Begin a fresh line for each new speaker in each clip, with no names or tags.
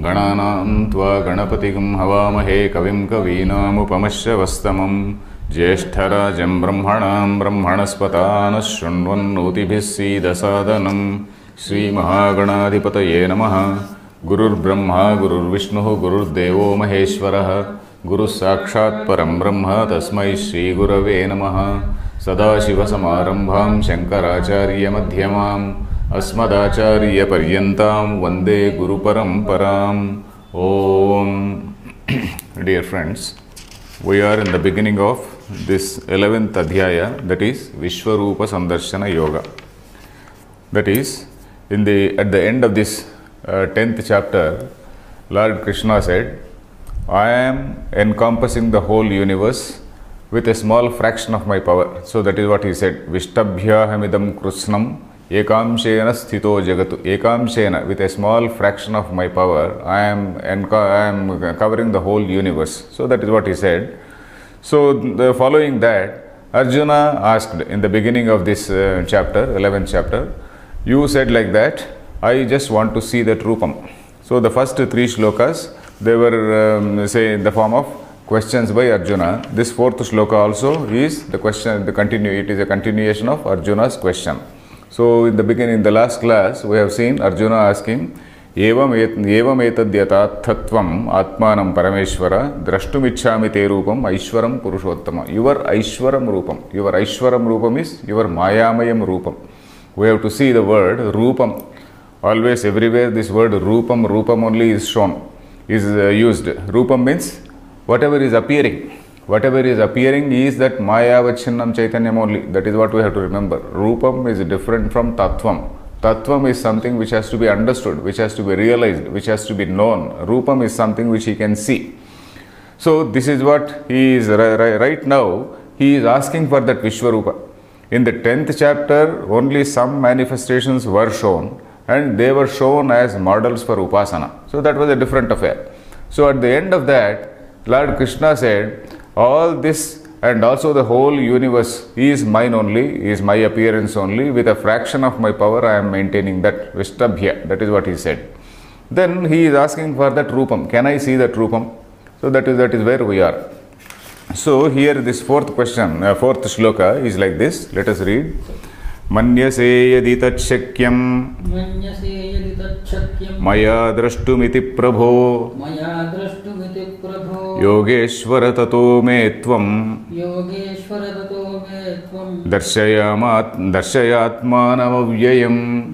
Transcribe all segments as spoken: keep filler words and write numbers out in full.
Gananam tva ganapatigam havamahe kavim kavinamupamashyavastamam Jyeshthārajam brahmanam brahmanaspatana shrunvannotibhis sidasadanam Sri Mahaganadhipataye namaha Gurur Brahma Gurur Vishnu Gurur Devo Maheshwaraha Guru Sakshat Param Brahma Tasmai Shri Gurave namaha Sadashiva Samarambham Shankaracharya Madhyamam Asmadacharya Paryantam Vande Guru Paramparam Om. Dear friends, we are in the beginning of this eleventh Adhyaya, that is Vishwarupa Sandarshana Yoga. That is, in the at the end of this uh, tenth chapter, Lord Krishna said, I am encompassing the whole universe with a small fraction of my power. So that is what he said, Vishtabhyahamidam Krushnam Ekamshena Sthito Jagatu. Ekamshena, with a small fraction of my power, I am, I am covering the whole universe. So that is what he said. So the following that, Arjuna asked in the beginning of this uh, chapter, eleventh chapter, you said like that, I just want to see that Rupam. So the first three shlokas, they were um, say in the form of questions by Arjuna. This fourth shloka also is the question, the continue, it is a continuation of Arjuna's question. So in the beginning, in the last class, we have seen Arjuna asking, Evam etadyatat tattvam atmanam parameshwara drashtumichhami te rupam aishwaram purushottama. Your aishwaram rupam. Your aishwaram rupam is your mayamayam rupam. We have to see the word rupam. Always, everywhere, this word rupam, rupam only is shown, is uh, used. Rupam means whatever is appearing. Whatever is appearing is that Mayavachinnam Chaitanyam only. That is what we have to remember. Rupam is different from Tattvam. Tattvam is something which has to be understood, which has to be realized, which has to be known. Rupam is something which he can see. So this is what he is right now. He is asking for that Vishwarupa. In the tenth chapter, only some manifestations were shown, and they were shown as models for Upasana. So that was a different affair. So at the end of that, Lord Krishna said, all this and also the whole universe is mine only, is my appearance only. With a fraction of my power, I am maintaining that Vishtabhya. That is what he said. Then he is asking for that Rupam. Can I see that Rupam? So that is, that is where we are. So here this fourth question, uh, fourth shloka is like this. Let us read. Manyase yadi tatshakyam maya drashtumiti prabho Yogeshwara tato me tvam Darshayat Darshayatmanam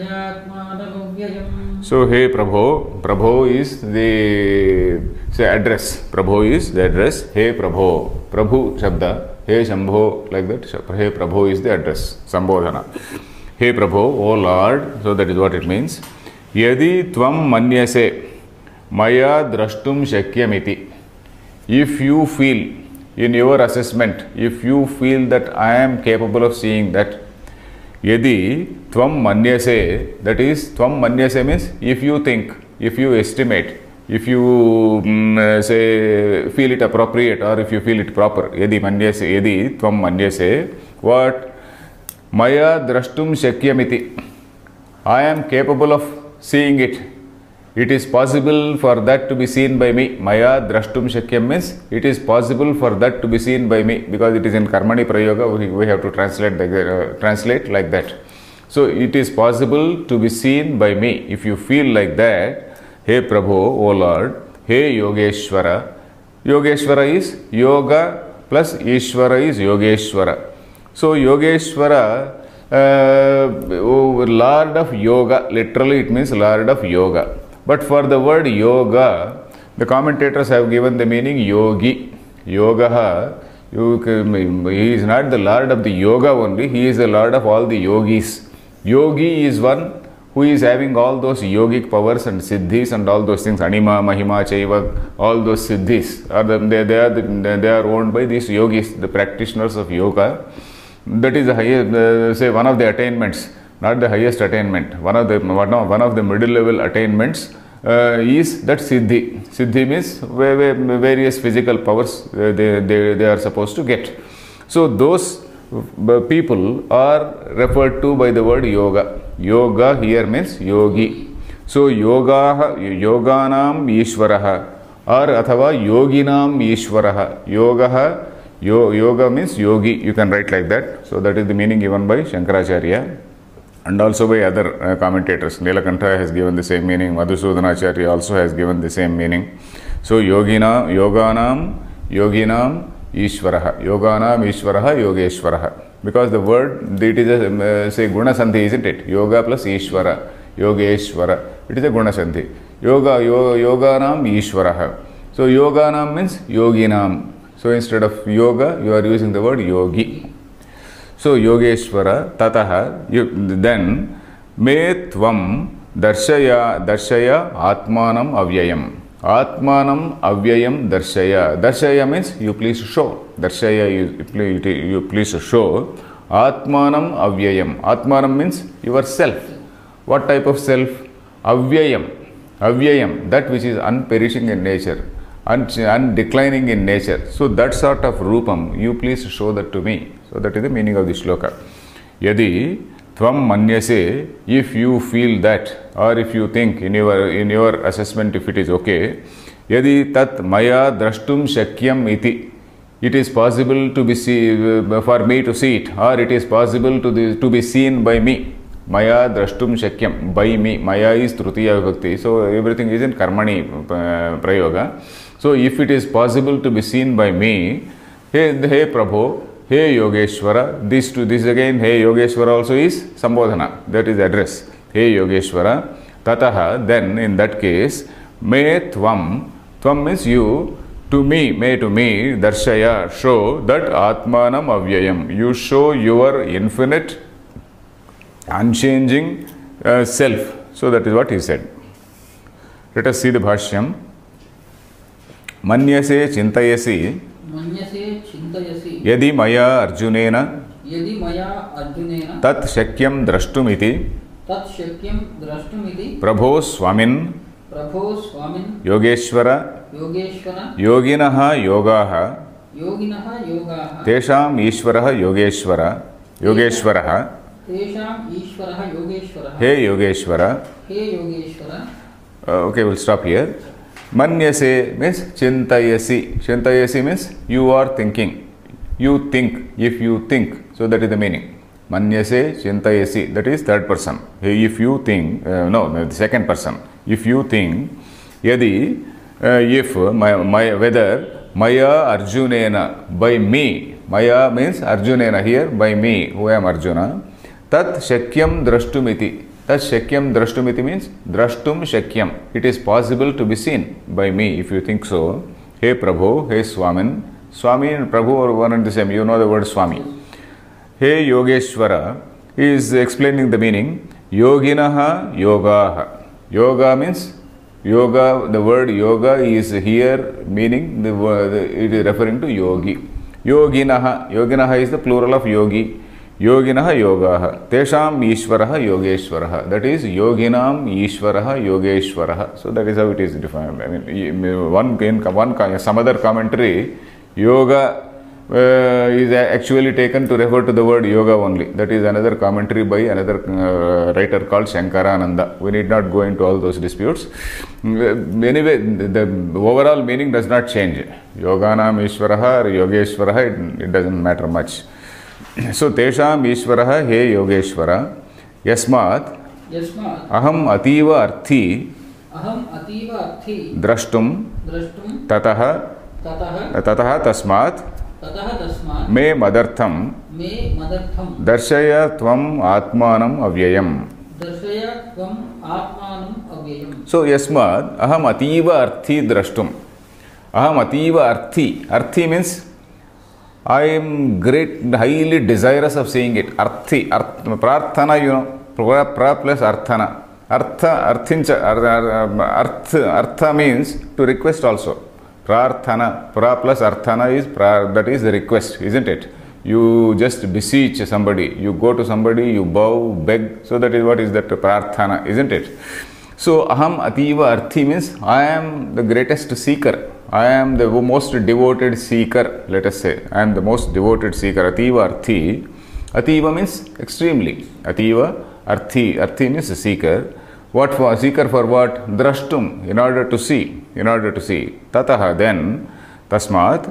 Avyayam. So hey Prabho, Prabho is the say address. Prabho is the address. Hey Prabho, Prabhu Shabda. Hey Shambho, like that. Hey Prabho is the address. Sambodhana. Hey Prabho, O Lord. So that is what it means. Yadi tvam manyase maya drashtum shakyamiti. If you feel in your assessment, if you feel that I am capable of seeing that, yadi tvam manyase, that is, tvam manyase means if you think, if you estimate, if you um, say feel it appropriate or if you feel it proper, yadi manyase, yadi tvam manyase, what? Maya drashtum shakyamiti. I am capable of seeing it. It is possible for that to be seen by me. Maya drashtum shakyam means it is possible for that to be seen by me, because it is in Karmani Prayoga, we, we have to translate, uh, translate like that. So it is possible to be seen by me. If you feel like that, Hey Prabhu, O Lord, Hey Yogeshwara. Yogeshwara is Yoga plus Ishwara is Yogeshwara. So Yogeshwara, uh, Lord of Yoga, literally it means Lord of Yoga. But for the word yoga, the commentators have given the meaning yogi. Yoga, he is not the Lord of the yoga only, he is the Lord of all the yogis. Yogi is one who is having all those yogic powers and siddhis and all those things. Anima, Mahima, Chaiva, all those siddhis. Are the, they, they, are the, they are owned by these yogis, the practitioners of yoga. That is the highest, uh, say one of the attainments. Not the highest attainment. One of the one of, one of the middle level attainments uh, is that siddhi. Siddhi means various physical powers uh, they, they, they are supposed to get. So those people are referred to by the word yoga. Yoga here means yogi. So yoga, yoganam ishvaraha, or athava yoginam ishvaraha. Yoga, yo, yoga means yogi. You can write like that. So that is the meaning given by Shankaracharya and also by other uh, commentators. Nilakantha has given the same meaning. Madhusudhanacharya also has given the same meaning. So yogina, yoganam, yoginam ishvaraha. Yoganam ishvaraha, yogeshvaraha. Because the word, it is a, uh, say, Gunasandhi, isn't it? Yoga plus Ishvara, Yogeshvara. It is a Gunasandhi. Yoga, yo, Yoganam Ishvaraha. So, Yoganam means Yoginam. So, instead of Yoga, you are using the word Yogi. So, Yogeshvara, Tataha, you, then, Me Tvam Darshaya, Darshaya Atmanam Avyayam. Atmanam Avyayam Darshaya. Darshaya means you please show. Darshaya you, you please show. Atmanam Avyayam. Atmanam means yourself. What type of self? Avyayam. Avyayam, that which is unperishing in nature, undeclining in nature. So that sort of Rupam, you please show that to me. So that is the meaning of the shloka. Yadi Tvam manyase, if you feel that, or if you think in your in your assessment, if it is okay, yadi tat maya drashtum shakyam iti, it is possible to be see, for me to see it, or it is possible to the, to be seen by me. Maya drashtum shakyam, by me. Maya is trutiya vibhakti, so everything is in karmani uh, prayoga. So if it is possible to be seen by me, hey, hey Prabhu, Hey Yogeshwara, this to this again, Hey Yogeshwara also is Sambodhana, that is address. Hey Yogeshwara, Tataha, then in that case, Me Tvam, Tvam means you, to me, may to me, Darshaya, show that Atmanam Avyayam, you show your infinite, unchanging uh, self. So that is what he said. Let us see the Bhashyam. Manyase Chintayasi Yadi Maya Arjunena
Yadi Maya Arjunena
Tat Shakyam Drashtumiti
Tat Shakyam Drashtumiti
Prabho Swamin
Prabho Swamin
Yogeshwara
Yogeshwara
Yoginaha Yogaha
Yoginaha Yogaha
Tesham Ishvaraha Yogeshwara Yogeshwaraha
Tesham Ishvaraha Yogeshwaraha
Hey Yogeshwara
Hey Yogeshwara.
uh, Okay, we'll stop here. Manyase means Chintayasi. Chintayasi means you are thinking. You think, if you think. So that is the meaning. Manyase Chintayasi, that is third person. If you think, uh, no, the second person. If you think, Yadi, uh, if, my, my, whether, Maya Arjunena, by me. Maya means Arjunena here, by me, who am Arjuna. Tat Shakyam Drashtumiti. Tat Shakyam Drashtumiti means Drashtum Shakyam. It is possible to be seen by me if you think so. Hey Prabhu, hey Swamin. Swami and Prabhu are one and the same. You know the word Swami. Hey Yogeshwara is explaining the meaning. Yoginaha Yogaha. Yoga means yoga. The word yoga is here meaning the word, it is referring to yogi. Yoginaha. Yoginaha is the plural of yogi. Yoginaha Yogaha, Tesham Ishvaraha Yogeshwaraha. That is Yoginam Ishvaraha Yogeshwaraha. So that is how it is defined. I mean, one, one some other commentary, Yoga uh, is actually taken to refer to the word yoga only. That is another commentary by another uh, writer called Shankara. We need not go into all those disputes. Anyway, the, the overall meaning does not change. Yoganam Ishvaraha or Yogeshwaraha, it, it doesn't matter much. So, Tesham Ishvaraha He Yogeshwara Yasmat
Yasmat
Aham Ativa Arthi
Aham Ativa Arthi
Drashtum
Drashtum
Tataha
Tataha
Tataha Tasmat
Tataha Tasmat
Me Madartham
Me Madartham
Darshaya Tvam Atmanam Avyayam.
Darshaya Tvam Atmanam Avyayam.
So, Yasmat Aham Ativa Arthi Drashtum. Aham Ativa Arthi. Arthi means I am great, highly desirous of seeing it. Arthi, arth, prarthana, you know, pra, pra plus arthana. Artha, arthincha, arth, artha means to request also. Prarthana, pra plus arthana is, pra, that is the request, isn't it? You just beseech somebody, you go to somebody, you bow, beg, so that is what is that prarthana, isn't it? So, aham ativa arthi means I am the greatest seeker. I am the most devoted seeker, let us say. I am the most devoted seeker. Ativa Arthi. Ativa means extremely. Ativa Arthi. Arthi means seeker. What for? Seeker for what? Drashtum, in order to see, in order to see. Tataha, then, tasmat,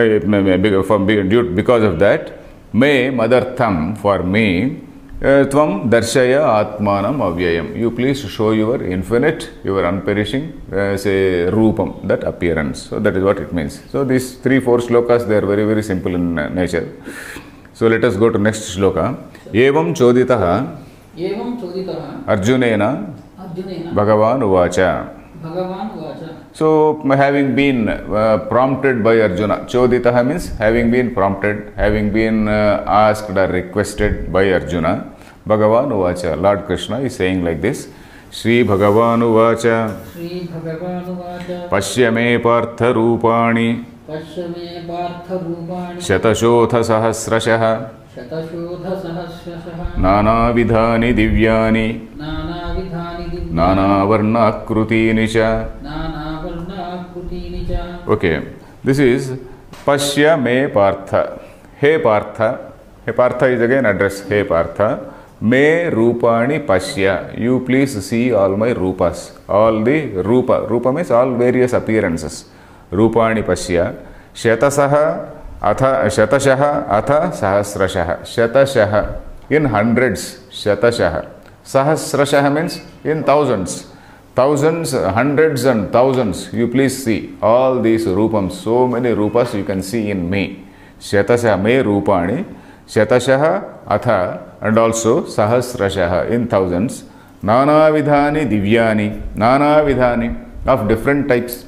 uh, from, because of that, me madartham, for me, tvam darshaya atmanam avyayam. You please show your infinite, your unperishing, uh, say, rupam, that appearance. So that is what it means. So these three, four shlokas, they are very, very simple in uh, nature. So let us go to next shloka. Evam choditaha
Evam choditaha
Arjunena
Arjunena
Bhagavan uvacha.
Bhagavan uvacha.
So having been uh, prompted by Arjuna, choditaha means having been prompted, having been uh, asked or requested by Arjuna, Bhagavan uvacha. Lord Krishna is saying like this. Shri Bhagavan uvacha.
Shri Bhagavan uvacha.
Pashya me partha rupani
Pashyame partha rupani
shatashodha sahasrashah
shatashodha sahasrashah
nana vidhani divyani
nana vidhani divyani
nana varna akrutini cha.
nana varna akrutini cha.
Okay, this is Pashya me partha. Hey partha. Hey partha is again address. Hey partha. Me rupani pashya. You please see all my rupas. All the rupa. Rupa means all various appearances. Rupani pashya. Shatasaha atha shatashaha atha sahasrashaha. Shatashaha in hundreds. Shatashaha. Sahasrashaha means in thousands. Thousands, hundreds and thousands. You please see all these rupams. So many rupas you can see in me. Shatashaha me rupani. Shatashaha atha and also sahasrashaha in thousands. Nana vidhani divyani. Nana vidhani of different types.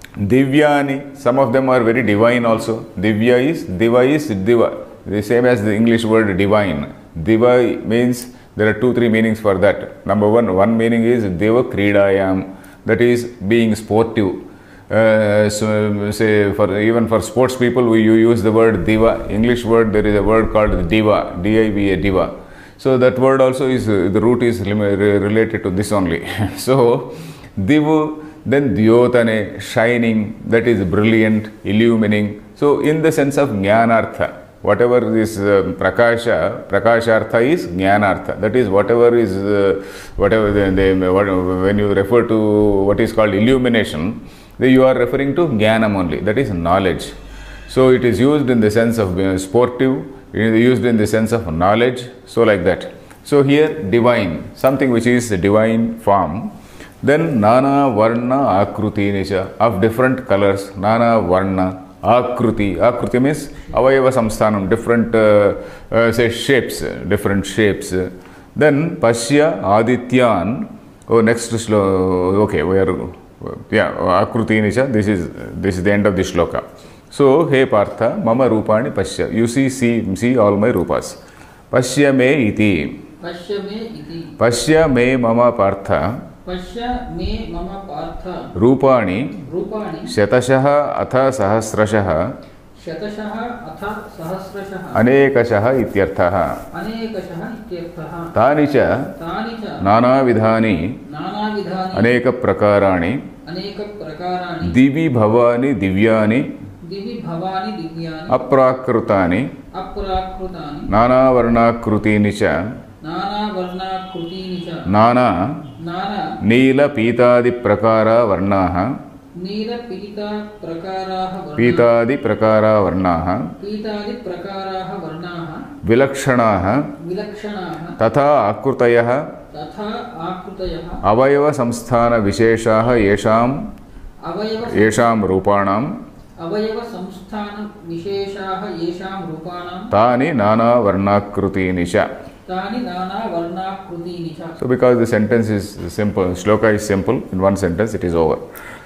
Divyani, some of them are very divine also. Divya is, diva is diva. The same as the English word divine. Diva means there are two, three meanings for that. Number one, one meaning is diva kridayam, that is being sportive. Uh, so say for even for sports people, we you use the word diva. English word, there is a word called diva, D I V A, diva. So that word also is, uh, the root is related to this only. So, divu. Then Dyotane, shining, that is brilliant, illumining. So in the sense of Jnanartha, whatever this uh, Prakasha, Prakashartha is Jnanartha. That is whatever is, uh, whatever they, they, what, when you refer to what is called illumination, then you are referring to Jnanam only, that is knowledge. So it is used in the sense of uh, sportive, it is used in the sense of knowledge, so like that. So here divine, something which is divine form. Then Nana Varna Akruti Nisha, of different colors, Nana Varna Akruti. Akruti means Avayava Samsthanam, different uh, uh, say shapes, different shapes. Then Pashya Adityan. Oh, next shloka. Okay, we are, yeah, Akruti Nisha. This is, this is the end of the shloka. So, Hey Partha, Mama Rupani Pashya. You see, see, see all my rupas. Pashya me iti.
Pashya me iti.
Pashya me Mama Partha.
Pashya me mama partha
Rupani
Rupani
Shatashaha atha sahasrashaha
Shatashaha atha sahasrashaha
Anekashaha ityarthaha
Anekashaha ityarthaha
Tani cha
Tani cha
Nana vidhani
Nana vidhani
Aneka prakarani
Aneka prakarani
Divi bhavani divyani
Divi bhavani divyani
Aprakrutani
Aprakrutani
Nana varnakrutini cha
Nana varna krutini cha
Nana
Nana
Neela Pitadi Prakara Varnaha
Neela Pita Prakaraha Varnaha
Pitadi Prakara Varnaha
Pitadi Prakaraha Varnaha
Vilakshanaha
Vilakshanaha
Tatha Akrutayaha
Tatha Akrutayaha
Avayava Samsthana Visheshaha Yesham
Avayava
Yesham Rupanam
Avayava Samsthana Visheshaha Yesham Rupanam
Tani Nana Varnakruti Nisha.
Tani Nana Varna Kruti Nisha.
So because the sentence is simple, shloka is simple, in one sentence it is over.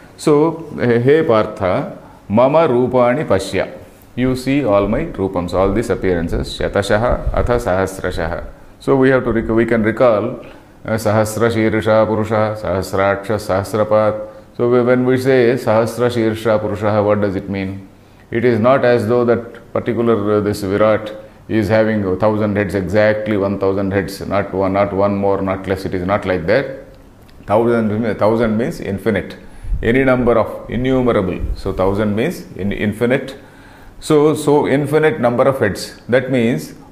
So, Hey Partha, Mama Rupani Pashya. You see all my rupams, all these appearances, Shatashaha atha sahasrashaha. So we have to, we can recall uh, Sahasra Shirsha Purusha, Sahasraksha, Sahasrapat. So when we say Sahasra Shirsha Purusha, what does it mean? It is not as though that particular uh, this Virat is having a thousand heads, exactly one thousand heads, not one, not one more, not less. It is not like that. Thousand, thousand means infinite. Any number of innumerable. So thousand means in infinite. So, so infinite number of heads. That means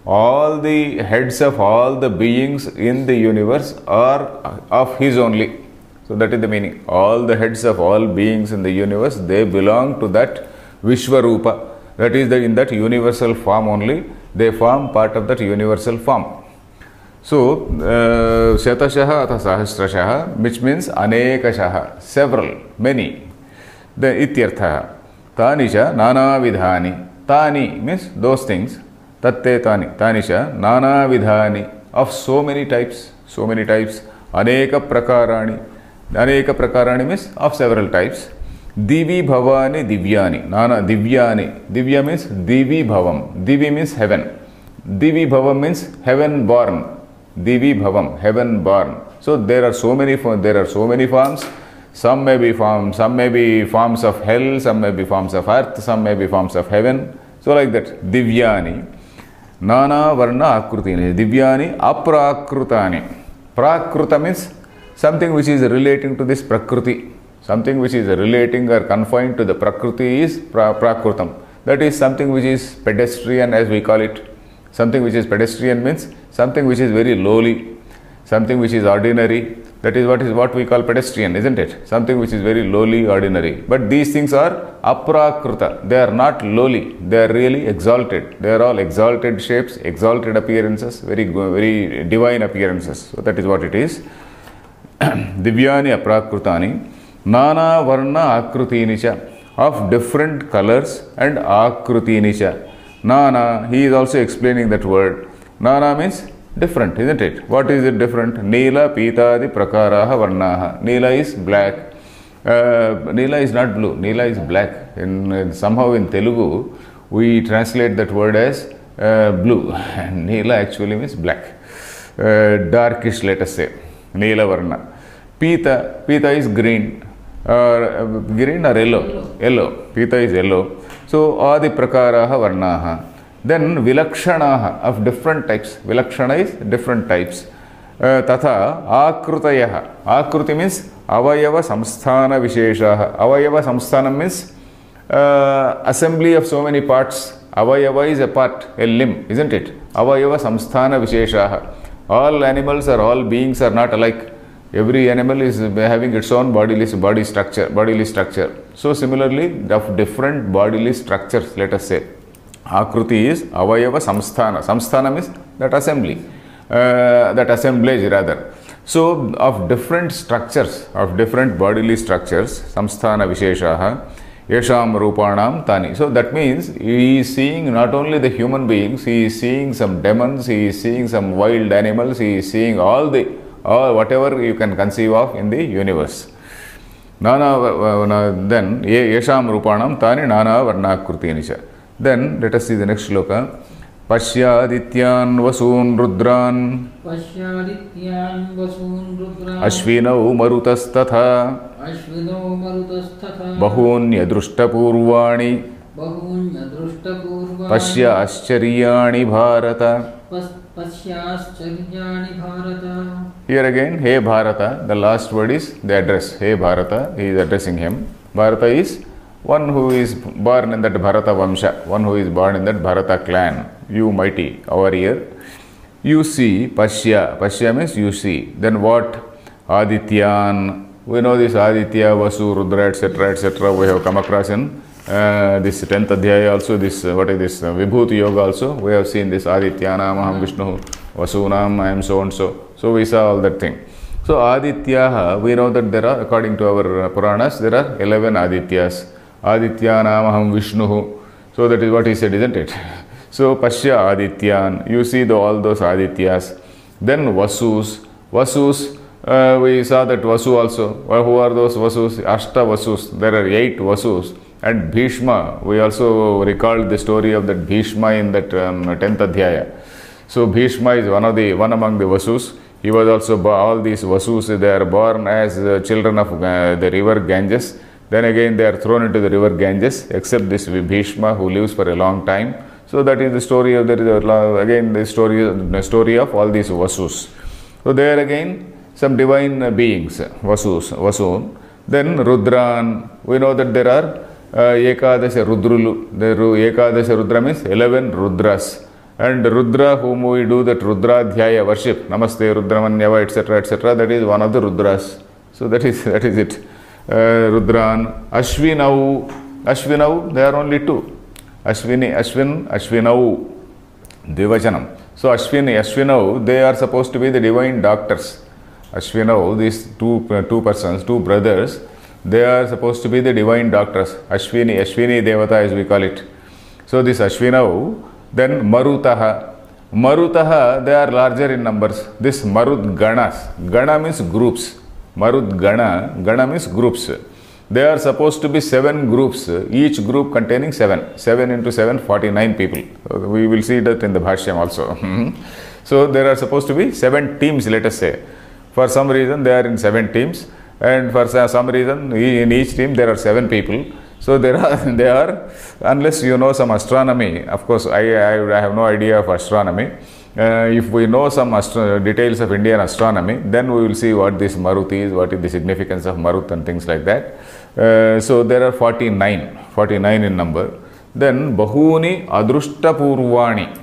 all the heads of all the beings in the universe are of his only. So that is the meaning. All the heads of all beings in the universe, they belong to that Vishwarupa. That is, the, in that universal form only, they form part of that universal form. So, uh, Shatashaha atha Sahasrashaha, which means Anekashaha, several, many. The Ityartha. Tanisha Nana Vidhani. Tani means those things. Tatte Tani. Tanisha Nana Vidhani. Of so many types. So many types. Aneka Prakarani. Aneka Prakarani means of several types. Divi Bhavani Divyani. Nana Divyani. Divya means Divi Bhavam. Divi means heaven. Divi Bhavam means heaven born. Divi Bhavam, heaven born. So there are so many there are so many forms. Some may be forms, some may be forms of hell, some may be forms of earth, some may be forms of heaven. So like that. Divyani. Nana Varna Akrutini. Divyani Aprakrutani. Prakruta means something which is relating to this Prakruti. Something which is relating or confined to the Prakriti is pra Prakrutam. That is something which is pedestrian, as we call it. Something which is pedestrian means something which is very lowly, something which is ordinary. That is what is what we call pedestrian, isn't it? Something which is very lowly, ordinary. But these things are aprakruta. They are not lowly. They are really exalted. They are all exalted shapes, exalted appearances, very very divine appearances. So that is what it is. Divyani aprakrutani. Nana varna akrutinicha. Of different colors and akrutinicha. Nana, he is also explaining that word. Nana means different, isn't it? What is it different? Neela, Pitadi, Prakaraha, Varnaha. Neela is black. Uh, Neela is not blue. Neela is black. In, in somehow in Telugu, we translate that word as uh, blue. And Neela actually means black. Uh, darkish, let us say. Neela Varna. Pita, Pita is green. Uh, green or yellow? Yellow. Yellow. Pita is yellow. So, Adi Prakaraha Varnaha. Then Vilakshanaha of different types. Vilakshana is different types. Uh, tatha Akrutayaha. Akruti means Avayava Samsthana Visheshaha. Avayava Samsthanam means uh, assembly of so many parts. Avayava is a part, a limb, isn't it? Avayava Samsthana Visheshaha. All animals or all beings are not alike. Every animal is having its own bodily body structure, bodily structure. So similarly, of different bodily structures, let us say. Akruti is Avayava Samsthana. Samsthana means that assembly, uh, that assemblage rather. So of different structures, of different bodily structures, Samsthana Visheshaha, Yesham Rupanam Tani. So that means he is seeing not only the human beings, he is seeing some demons, he is seeing some wild animals, he is seeing all the or whatever you can conceive of in the universe. Nana, then Yesham Rupanam Tani Nana Varnakrutinisha. Then let us see the next shloka. Pashyadityan Vasun Rudran
Pashyadityan Vasun Rudran
Ashvinau Marutastatha
Ashvinau Marutastatha
Bahunya Društapurvani
Bahunya Društapurvani
Pashya Ascharyani Bharata.
Pasyascharyani Bharata.
Here again, Hey Bharata, the last word is the address. Hey Bharata, he is addressing him. Bharata is one who is born in that Bharata Vamsha, one who is born in that Bharata clan. You mighty, our ear. You see, Pashya. Pashya means you see. Then what? Adityan. We know this Aditya, Vasu, Rudra, et cetera, et cetera. We have come across in uh, this tenth Adhyaya also, this, uh, what is this, uh, Vibhuti Yoga also. We have seen this Adityanam, Aham Vishnu, Vasunam, I am so and so. So we saw all that thing. So Adityaha, we know that there are, according to our Puranas, there are eleven Adityas. Adityanam, Aham Vishnu. So that is what he said, isn't it? So Pashya Adityan, you see the, all those Adityas. Then Vasus. Vasus, uh, we saw that Vasu also. Well, who are those Vasus? Ashta Vasus. There are eight Vasus. And Bhishma, we also recalled the story of that Bhishma in that um, tenth Adhyaya. So Bhishma is one of the one among the Vasus. He was also, all these Vasus, they are born as uh, children of uh, the river Ganges. Then again they are thrown into the river Ganges, except this Bhishma who lives for a long time. So that is the story of the, again the story, the story of all these Vasus. So there again some divine beings, Vasus, Vasun. Then Rudran, we know that there are Uh, Ekadasha Rudrulu. The Ekadasha Rudra means eleven Rudras. And Rudra, whom we do that Rudradhyaya worship, Namaste, Rudramanyava, et cetera, et cetera, that is one of the Rudras. So that is that is it. Uh, Rudran, Ashvinau, Ashvinau, there are only two. Ashvini, Ashvin, Ashvinau, Devachanam. So Ashvini, Ashvinau, they are supposed to be the divine doctors. Ashvinau, these two, uh, two persons, two brothers, they are supposed to be the divine doctors. Ashvini, Ashvini Devata as we call it. So this Ashvinau, then Marutaha. Marutaha, they are larger in numbers. This Marut Ganas. Gana means groups. Marut Gana, Gana means groups. They are supposed to be seven groups, each group containing seven. Seven into seven, forty-nine people. We will see that in the Bhashyam also. So there are supposed to be seven teams, let us say. For some reason, they are in seven teams. And for some reason, in each team, there are seven people. So there are, they are, unless you know some astronomy, of course, I, I, I have no idea of astronomy. Uh, if we know some astro details of Indian astronomy, then we will see what this Marut is, what is the significance of Marut and things like that. Uh, so there are forty-nine, forty-nine in number. Then Bahuni Adrushta Purvani.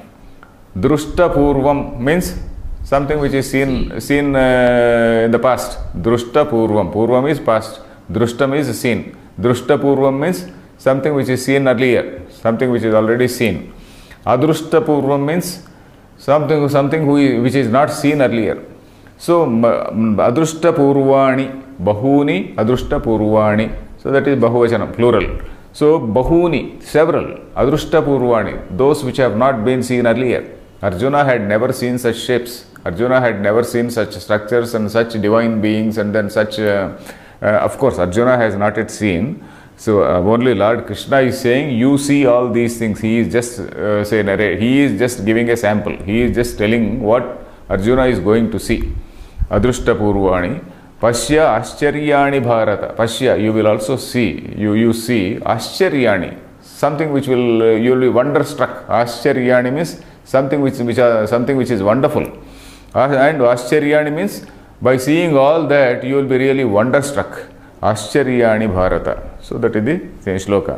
Drushta Purvam means something which is seen, seen uh, in the past. Drushta Purvam. Purvam is past. Drushtam is seen. Drushta Purvam means something which is seen earlier, something which is already seen. Adrushta Purvam means something something who is, which is not seen earlier. So Adrushta Purvani, Bahuni Adrushta Purvani. So that is Bahuvachanam, plural. So Bahuni, several, Adrushta Purvani, those which have not been seen earlier. Arjuna had never seen such shapes. Arjuna had never seen such structures and such divine beings, and then such uh, Uh, of course, Arjuna has not yet seen. So uh, only Lord Krishna is saying, you see all these things. He is just uh, say narrate. He is just giving a sample. He is just telling what Arjuna is going to see. Adrushta Purvani, Pashya Ascharyani Bharata. Pashya, you will also see. You you see Ascharyani, something which will uh, you will be wonderstruck. Ascharyani means something which which are something which is wonderful, uh, and Ascharyani means, by seeing all that, you will be really wonderstruck. Ascharyani Bharata. So that is the same shloka.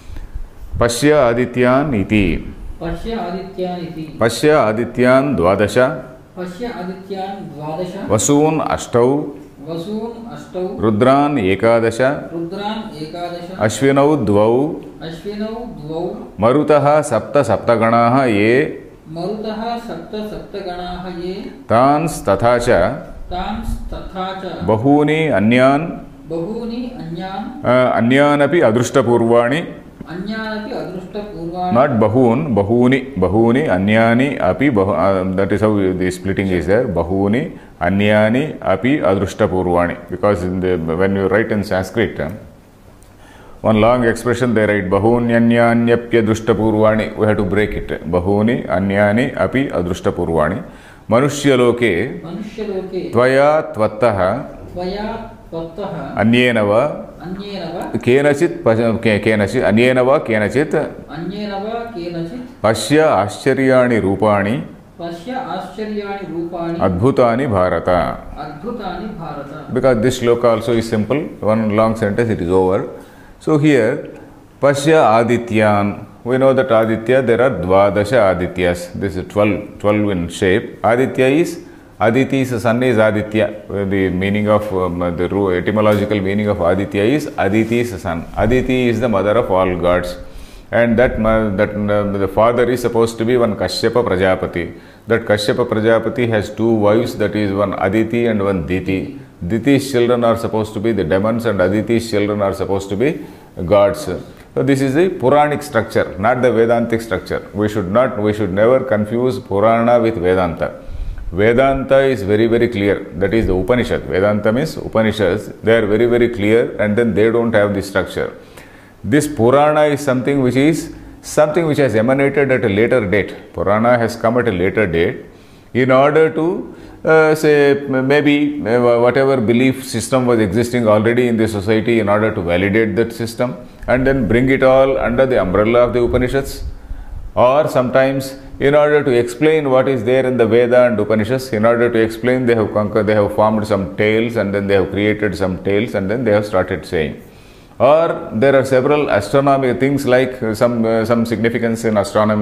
Pashya Adityan iti.
Pashya Adityan iti.
Pashya Adityan dvadasha.
Pashya Adityan dvadasha.
Vasoon ashtau.
Vasoon ashtau.
Rudran ekadasha.
Rudran ekadasha.
Ashvinau dvau.
Ashvinau dvau.
Marutaha sapta saptaganaha ye.
Marutaha sapta saptaganaha ye.
Tans tathacha.
Tans tathacha.
Bahuni anyan.
Bahuni anyan.
Uh, anyan api adrushta purvani.
Anyan api adrushta purvani.
Not bahun, bahuni. Bahuni, anyani api. Bahu, uh, that is how the splitting is there. Bahuni, anyani api adrushta purvani. Because in the, when you write in Sanskrit, uh, one long expression they write Bahuni anyanyapya adrushta purvani. We have to break it. Bahuni, anyani api adrushta purvani. Manushya-loke Tvaya Tvattaha Anyenava Kenachit Kenachit Anyenava Kenachit Pashya Ascharyani Rupani Adbhutani Bharata. Because this shloka also is simple, one long sentence, it is over. So here Pashya Adityan. We know that Aditya, there are Dvadasha Adityas. This is twelve, twelve in shape. Aditya is, Aditi's son is Aditya. The meaning of, um, the etymological meaning of Aditya is Aditi's son. Aditi is the mother of all gods. And that, that uh, the father is supposed to be one Kashyapa Prajapati. That Kashyapa Prajapati has two wives, that is one Aditi and one Diti. Diti's children are supposed to be the demons and Aditi's children are supposed to be gods. So this is the Puranic structure, not the Vedantic structure. We should not, we should never confuse Purana with Vedanta. Vedanta is very, very clear. That is the Upanishad. Vedanta means Upanishads. They are very, very clear, and then they don't have the structure. This Purana is something which is something which has emanated at a later date. Purana has come at a later date in order to uh, say maybe uh, whatever belief system was existing already in the society, in order to validate that system and then bring it all under the umbrella of the Upanishads, or sometimes in order to explain what is there in the Veda and Upanishads, in order to explain they have conquered, they have formed some tales and then they have created some tales and then they have started saying. Or there are several astronomy things like some uh, some significance in astronomy,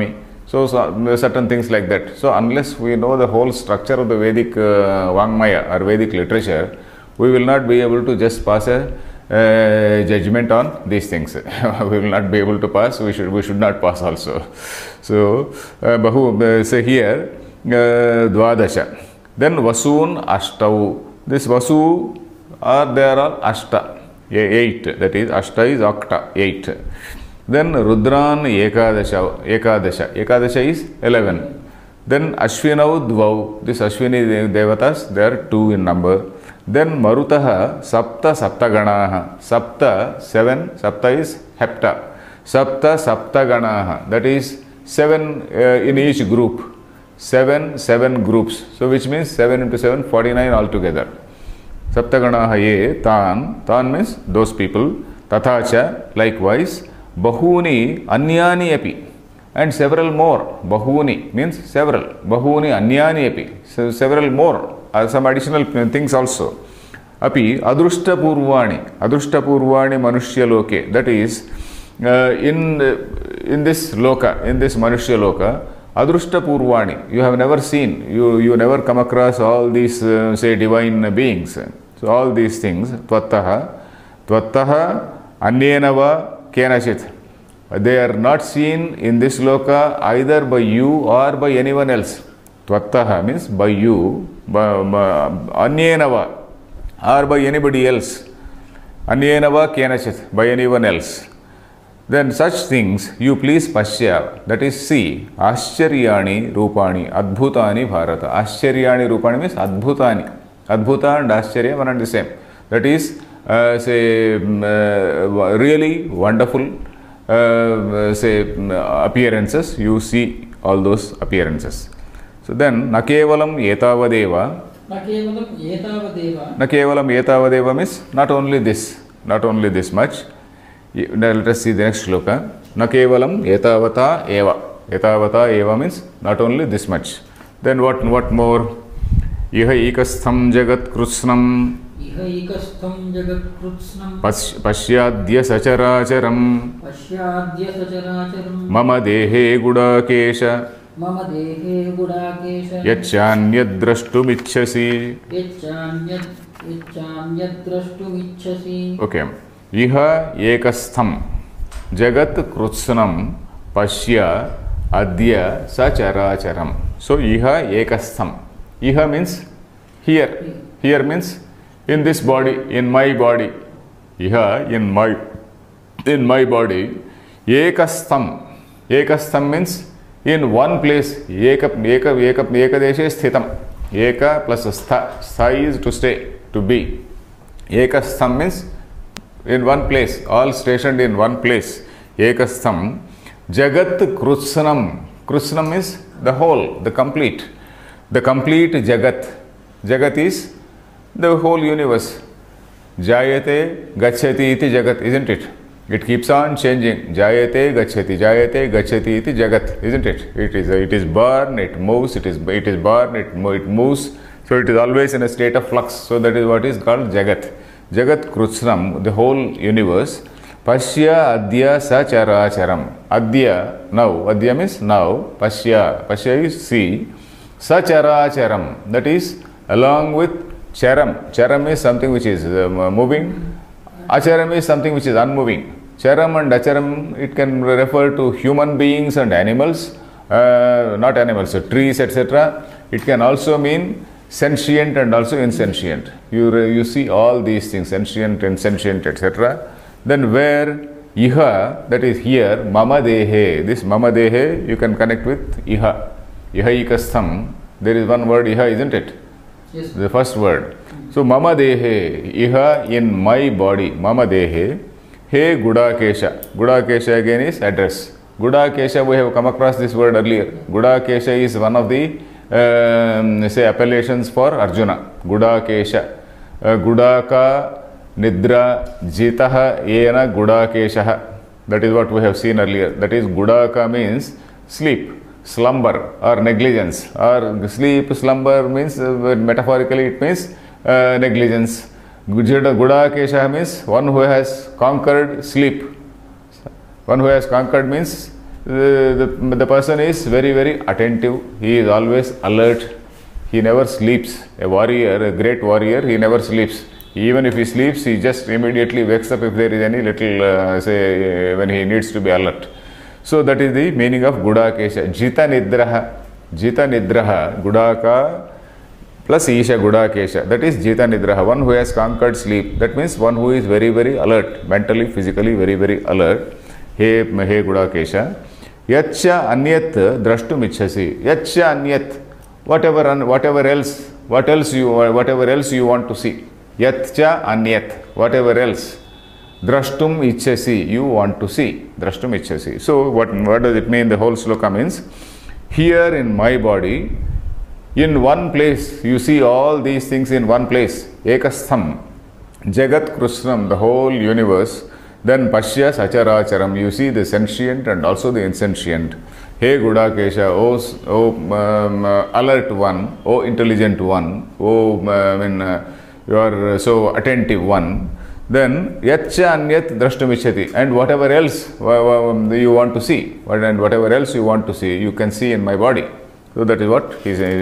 So, so certain things like that. So unless we know the whole structure of the Vedic uh, Vangmaya or Vedic literature, we will not be able to just pass a uh, judgment on these things. We will not be able to pass. We should we should not pass also. So uh, Bahu uh, say here uh, Dvadasha. Then Vasun Ashtau. This Vasu are there are Ashta, eight. That is Ashta is Akta, eight. Then Rudran Ekadasha, Ekadasha, Ekadasha is eleven. Then Ashvinau Dvau, this Ashwini Devatas, they are two in number. Then Marutaha Sapta Saptaganaha, Sapta, seven, Sapta is hepta. Sapta Saptaganaha, that is seven uh, in each group. Seven, seven groups. So which means seven into seven, forty-nine altogether. Saptaganaha ye, Tan, Tan means those people. Tathacha, likewise. Bahuni anyani api, and several more. Bahuni means several. Bahuni anyani api, so several more, uh, some additional things also. Api adrushta purvani, adrushta purvani manushya loke, that is uh, in uh, in this loka, in this manushya loka, adrushta purvani, you have never seen, you you never come across all these uh, say divine beings. So all these things, tvattaha, tvattaha anyenava Kenachit. They are not seen in this loka either by you or by anyone else. Tvattaha means by you, by, by, anyenava, or by anybody else. Anyenava Kenachit, by anyone else. Then such things you please Pashya, that is see, Ashcharyani Rupani, Adbhutani Bharata. Ashcharyani Rupani means Adbhutani. Adbhuta and Ashcharya one and the same. That is Uh, say uh, really wonderful uh, say appearances, you see all those appearances. So then Nakevalam Yetavadeva,
Nakevalam Yetavadeva,
Nakevalam Yetavadeva means not only this, not only this much. Let us see the next shloka. Nakevalam Yetavata Eva, Yetavata Eva means not only this much. Then what, what more? Iha ekastham jagat krusnam
Ikastham jagat krutsnam
Pashyadya sacharacharam
Pashyadya sacharacharam
Mama dehe gudakesha
Mama dehe gudakesha
Yachanyad drashtumicchasi.
Yachanyad Yachanyad drashtumicchasi.
Okay. Iha ekastham jagat krutsnam Pashya adya sacharacharam. So Iha ekastham. Iha means here. Here means in this body, in my body. Iha, in my, in my body. Ekastham. Ekastham means in one place. Eka, eka, eka, ekadeshe sthitam. Eka plus stha. Stha is to stay, to be. Ekastham means in one place, all stationed in one place. Ekastham. Jagat krutsanam. Krutsanam means the whole, the complete. The complete Jagat. Jagat is the whole universe. Jayate gacchati iti Jagat, isn't it? It keeps on changing. Jayate gacchati, jayate gacchati iti Jagat, isn't it? It is it is born, it moves, it is it is born, it, it moves. So it is always in a state of flux. So that is what is called Jagat. Jagat Krutsram, the whole universe. Pashya adya sacharacharam. Adya, now. Adya means now. Pashya. Pashya is see. Sacharacharam. That is along with charam. Charam is something which is uh, moving. Acharam is something which is unmoving. Charam and acharam, it can refer to human beings and animals, uh, not animals, so trees, et cetera. It can also mean sentient and also insentient. You, you see all these things, sentient, insentient, et cetera. Then where iha, that is here, mama dehe, this mama dehe, you can connect with iha. Iha ikastham, there is one word iha, isn't it?
Yes.
The first word. So mama dehe, iha in my body, mama dehe, he gudakesha. Gudakesha again is address. Gudakesha, we have come across this word earlier. Gudakesha is one of the um, say appellations for Arjuna. Gudakesha. Uh, Gudaka Nidra Jitaha Yena Gudakeshaha. That is what we have seen earlier. That is Gudaka means sleep, slumber or negligence. Or sleep, slumber means uh, metaphorically it means uh, negligence. Gudakeshaha means one who has conquered sleep. One who has conquered means the, the, the person is very, very attentive. He is always alert. He never sleeps. A warrior, a great warrior, he never sleeps. Even if he sleeps, he just immediately wakes up if there is any little, uh, say, uh, when he needs to be alert. So that is the meaning of Gudakesha. Jita Nidraha. Jita Nidraha. Gudaka plus Isha Gudakesha. That is Jita Nidraha. One who has conquered sleep. That means one who is very, very alert. Mentally, physically, very, very alert. He, he Gudakesha. Yacha Anyat Drashtum Ichhasi. Yacha Anyat. Whatever, whatever else, what else you, whatever else you want to see. Yatcha Anyat. Whatever else. Drashtum Ichhasi. You want to see. Drashtum Ichhasi. So what, what does it mean? The whole sloka means, here in my body, in one place, you see all these things in one place. Ekastham. Jagat Krishnam, the whole universe. Then Pashya Sacharacharam, you see the sentient and also the insentient. Hey Gudakesha, oh, oh um, uh, alert one, oh intelligent one, oh uh, I mean, uh, you are so attentive one. Then Yatcha Anyat Drashtumichati, and whatever else you want to see, and whatever else you want to see, you can see in my body. So that is what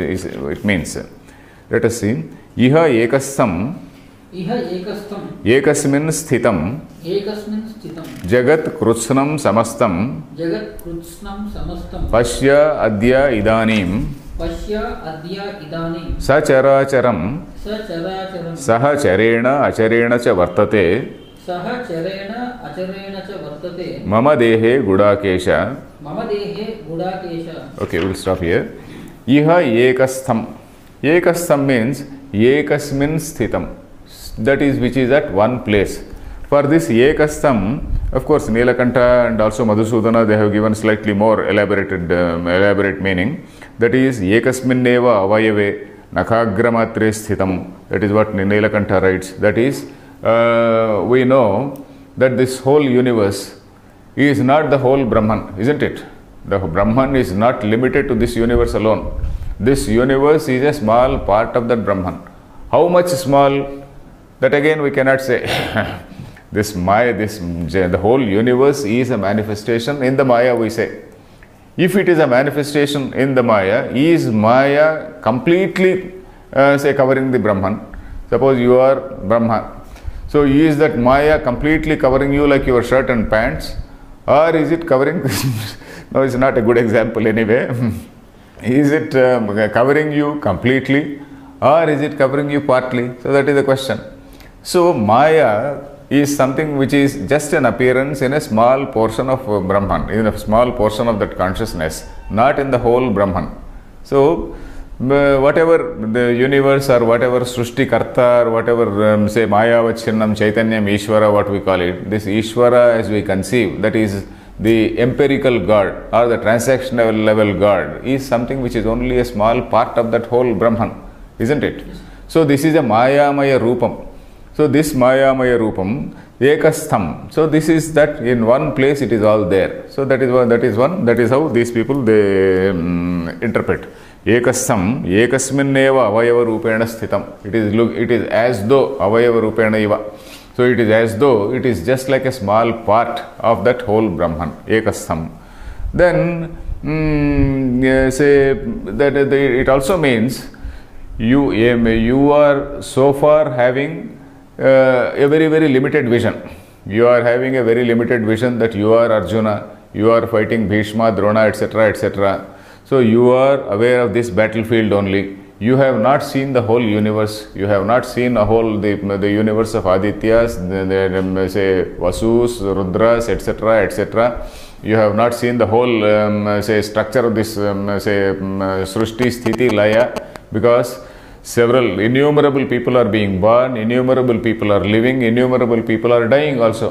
it means. Let us see. Iha ekastham.
Iha ekastham.
Ekasmin sthitam.
Ekasmin sthitam.
Jagat krutsanam samastam.
Jagat krutsanam samastam.
Pashya adya idanim.
Pashya adya idanim.
Sacharacharam.
Sacharacharam.
Saha charena acharena cha vartate.
Saha charena acharena cha vartate.
Mama dehe Gudakesha.
Mama dehe Gudakesha.
Okay, we will stop here. Iha ekastham. Ekastham means ekasmin sthitam. That is, which is at one place. For this ekastham, of course, Nilakanta and also Madhusudana, they have given slightly more elaborated, um, elaborate meaning. That is, ekasminneva avayave nakagramatre sthitam. That is what Nilakanta writes. That is, uh, we know that this whole universe is not the whole Brahman, isn't it? The Brahman is not limited to this universe alone. This universe is a small part of that Brahman. How much small? That again we cannot say. This Maya, this the whole universe is a manifestation in the Maya, we say. If it is a manifestation in the Maya, is Maya completely uh, say covering the Brahman? Suppose you are Brahman. So is that Maya completely covering you like your shirt and pants? Or is it covering? No, it's not a good example anyway. Is it um, covering you completely? Or is it covering you partly? So that is the question. So Maya is something which is just an appearance in a small portion of Brahman, in a small portion of that consciousness, not in the whole Brahman. So uh, whatever the universe or whatever Srushti Karta or whatever um, say Maya Vachinnam Chaitanyam Ishvara, what we call it, this Ishvara as we conceive, that is the empirical God or the transactional level God, is something which is only a small part of that whole Brahman, isn't it? So this is a Maya Maya Rupam. So this Maya Maya Rupam, Ekastham. So this is that in one place it is all there. So that is one, that is one, that is how these people they um, interpret. Ekastham, Ekasminneva Avayava Rupena Sthitam. It is look, it is as though Avayava Rupena Iva. So it is as though it is just like a small part of that whole Brahman, Ekastham. Then mm, say that it also means you you are so far having Uh, a very very limited vision. You are having a very limited vision that you are Arjuna, you are fighting Bhishma, Drona, etc, et cetera. So you are aware of this battlefield only. You have not seen the whole universe. You have not seen a whole the, the universe of Adityas, the, the, say Vasus, Rudras, et cetera, et cetera. You have not seen the whole um, say structure of this um, say um, Srushti, Sthiti, Laya, because several, innumerable people are being born, innumerable people are living, innumerable people are dying also.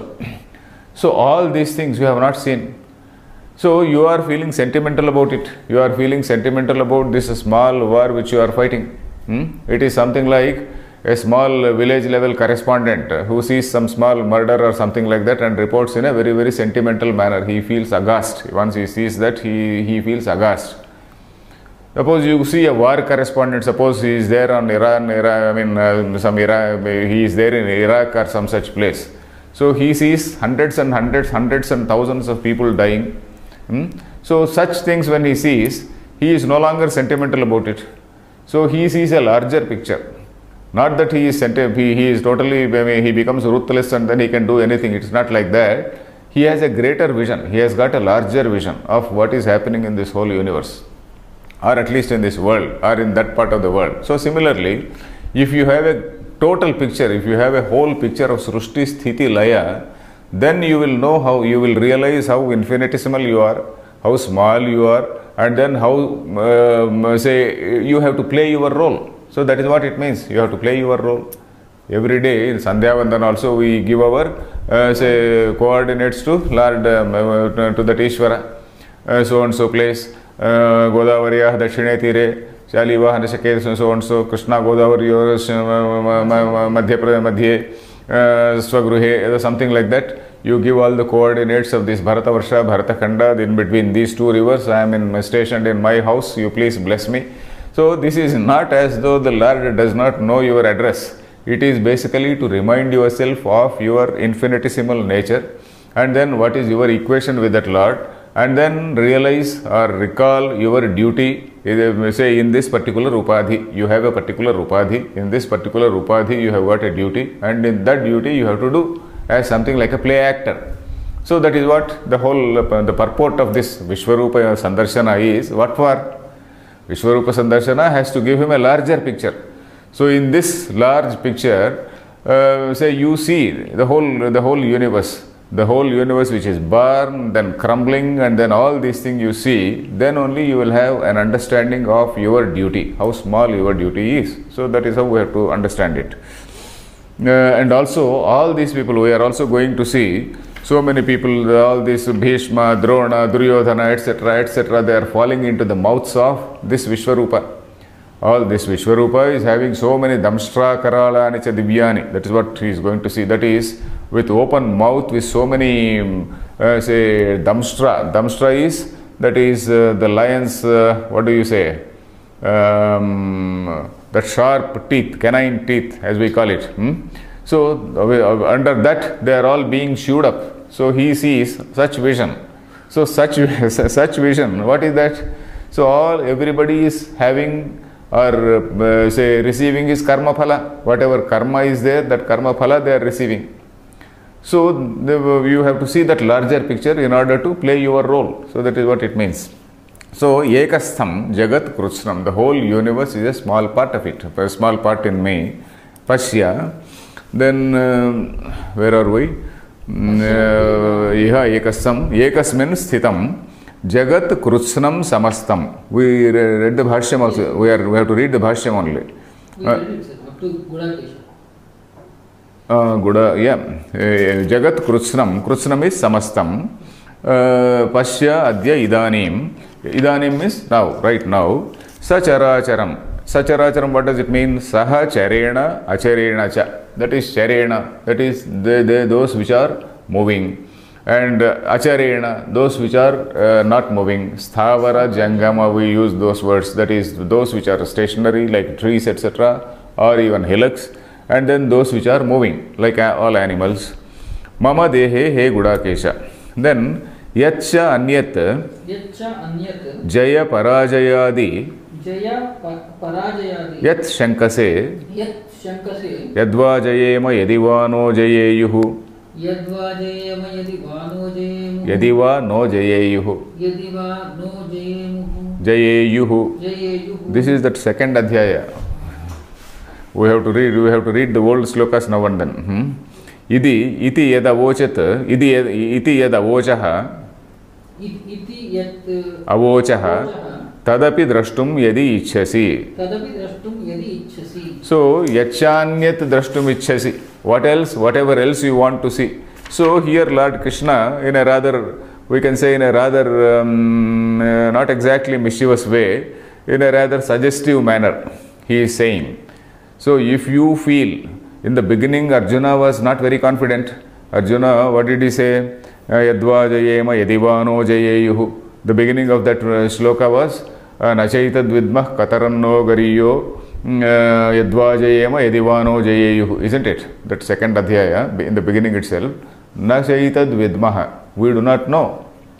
So all these things you have not seen. So you are feeling sentimental about it. You are feeling sentimental about this small war which you are fighting. Hmm? It is something like a small village level correspondent who sees some small murder or something like that and reports in a very very sentimental manner. He feels aghast. Once he sees that, he, he feels aghast. Suppose you see a war correspondent, suppose he is there on Iran, Iraq, I mean uh, some Iraq, he is there in Iraq or some such place. So he sees hundreds and hundreds, hundreds and thousands of people dying. Hmm? So such things when he sees, he is no longer sentimental about it. So he sees a larger picture. Not that he is senti- he, he is totally, he becomes ruthless and then he can do anything. It's not like that. He has a greater vision. He has got a larger vision of what is happening in this whole universe, or at least in this world, or in that part of the world. So similarly, if you have a total picture, if you have a whole picture of Srushti, Sthiti, Laya, then you will know how, you will realize how infinitesimal you are, how small you are, and then how, um, say, you have to play your role. So that is what it means. You have to play your role. Every day in Sandhya Vandan also we give our uh, say coordinates to Lord, um, uh, to that Ishvara, uh, so and so place, uh, Godavarya Dakshine Tire, Shalivahana Shakir, so and so, Krishna Godavari, Madhya Madhye, Swagruhe, something like that. You give all the coordinates of this Bharata Varsha, Bharata Khanda, in between these two rivers. I am in, stationed in my house, you please bless me. So this is not as though the Lord does not know your address. It is basically to remind yourself of your infinitesimal nature, and then what is your equation with that Lord, and then realize or recall your duty. Say in this particular Upadhi, you have a particular Upadhi. In this particular Upadhi, you have got a duty, and in that duty you have to do as something like a play actor. So that is what the whole, uh, the purport of this Vishwarupa Sandarshana is. What for? Vishwarupa Sandarshana has to give him a larger picture. So in this large picture, uh, say you see the whole, the whole universe, the whole universe which is born, then crumbling, and then all these things you see, then only you will have an understanding of your duty, how small your duty is. So that is how we have to understand it. Uh, and also all these people, we are also going to see so many people, all these Bhishma, Drona, Duryodhana, et cetera, et cetera, they are falling into the mouths of this Vishwarupa. All this Vishwarupa is having so many Damshtra, Karala, Anicha, Divyani. That is what he is going to see. That is with open mouth, with so many, uh, say, Damshtra. Damshtra is, that is uh, the lion's, uh, what do you say, um, the sharp teeth, canine teeth, as we call it. Hmm? So uh, under that, they are all being chewed up. So he sees such vision. So such, such vision, what is that? So all, everybody is having, or uh, say receiving his karma phala. Whatever karma is there, that karma phala they are receiving. So the, you have to see that larger picture in order to play your role. So that is what it means. So ekastham jagat krutznam, the whole universe is a small part of it, a small part in me. Pashya. Then uh, where are we? Iha ekasam ekasmin sthitam jagat krutznam samastam. We read the bhashyam also. We are we have to read the bhashyam only.
We read it, sir, up to Gudakesha.
Uh, Guda, yeah. Uh, jagat krutznam. Krutznam is samastam. Uh, Pashya adya idanim. Idanim is now, right now. Sacharacharam. Sacharacharam, what does it mean? Saha charena acharena cha. That is charena. That is the, the, those which are moving. And uh, acharena, those which are uh, not moving. Sthavara, jangama, we use those words. That is those which are stationary like trees, et cetera, or even hillocks. And then those which are moving like uh, all animals. Mama dehe he Gudakesha. Then yatcha anyat
Yatcha anyat
jaya parajayadi
Jaya parajayadi
yat shankase
Yat shankase
yadva jayema yadiva no jayeyuhu
Yadva jayema yadiva no jayemu
yadiva no jayeyuhu
Yadiva no jayemuhu
jayeyuhu.
Jayeyuhu.
This is that second adhyaya. We have to read, we have to read the old slokas now and then. Hmm? Idi iti yad avochat, idi iti yad avochaha
Iti yat
avochaha tadapi drashtum yadi ichhasi.
Tadapi drashtum yadi ichhasi.
So yachanyat drashtum ichhasi. What else? Whatever else you want to see. So here Lord Krishna, in a rather, we can say in a rather um, uh, not exactly mischievous way, in a rather suggestive manner, he is saying. So if you feel, in the beginning Arjuna was not very confident. Arjuna, what did he say? Yadva jayema yadivano jayeyuhu. The beginning of that shloka was Nachaitad vidmah kataranno gariyo yadva jayema yadivano jayeyuhu. Isn't it? That second adhyaya in the beginning itself. Nachaitad vidmah. We do not know.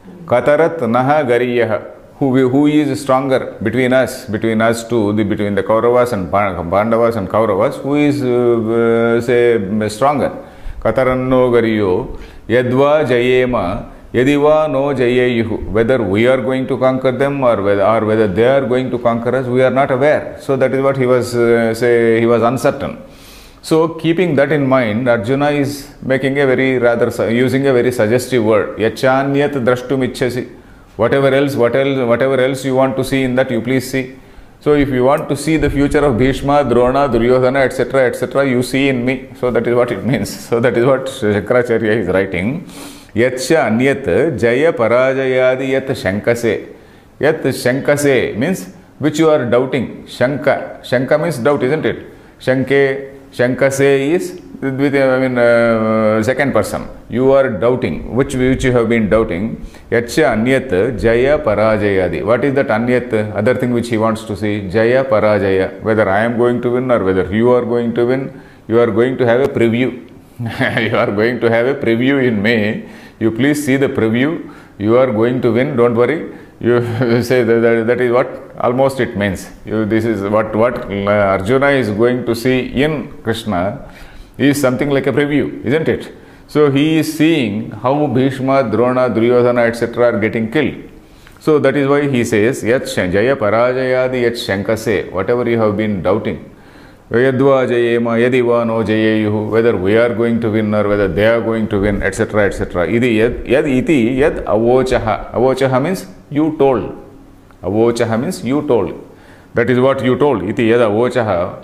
Katarat naha gariyah. Who, who is stronger between us, between us two, the, between the Kauravas and Pandavas and Kauravas, who is, uh, uh, say, stronger? Kataranno gariyo, yadva jayema, yadiva no jayeyuhu. Whether we are going to conquer them or whether, or whether they are going to conquer us, we are not aware. So that is what he was, uh, say, he was uncertain. So keeping that in mind, Arjuna is making a very rather, using a very suggestive word. Yachanyat drashtum ichchasi. Whatever else, what else, whatever else you want to see in that, you please see. So if you want to see the future of Bhishma, Drona, Duryodhana, et cetera, et cetera, you see in me. So that is what it means. So that is what Shankaracharya is writing. Yatsya anyat jaya parajayadi yat shankase. Yat shankase means which you are doubting. Shanka. Shanka means doubt, isn't it? Shanke, shankase is with, I mean, uh, second person. You are doubting, which which you have been doubting. Yatsya anyat jaya parajayadi. What is that anyat? Other thing which he wants to see. Jaya parajaya. Whether I am going to win or whether you are going to win, you are going to have a preview. You are going to have a preview in May. You please see the preview. You are going to win. Don't worry. You say that, that, that is what almost it means. You, this is what what Arjuna is going to see in Krishna. Is something like a preview, isn't it? So he is seeing how Bhishma, Drona, Duryodhana, et cetera are getting killed. So that is why he says, Yat Jaya Parajayadi Yat Shankase, whatever you have been doubting. Yadva Jayema, Yadiva no Jayeyuhu, whether we are going to win or whether they are going to win, et cetera, et cetera. Idi Yad, Yad Iti, Yad Avochaha. Avochaha means you told. Avochaha means you told. That is what you told. Iti Yad Avochaha,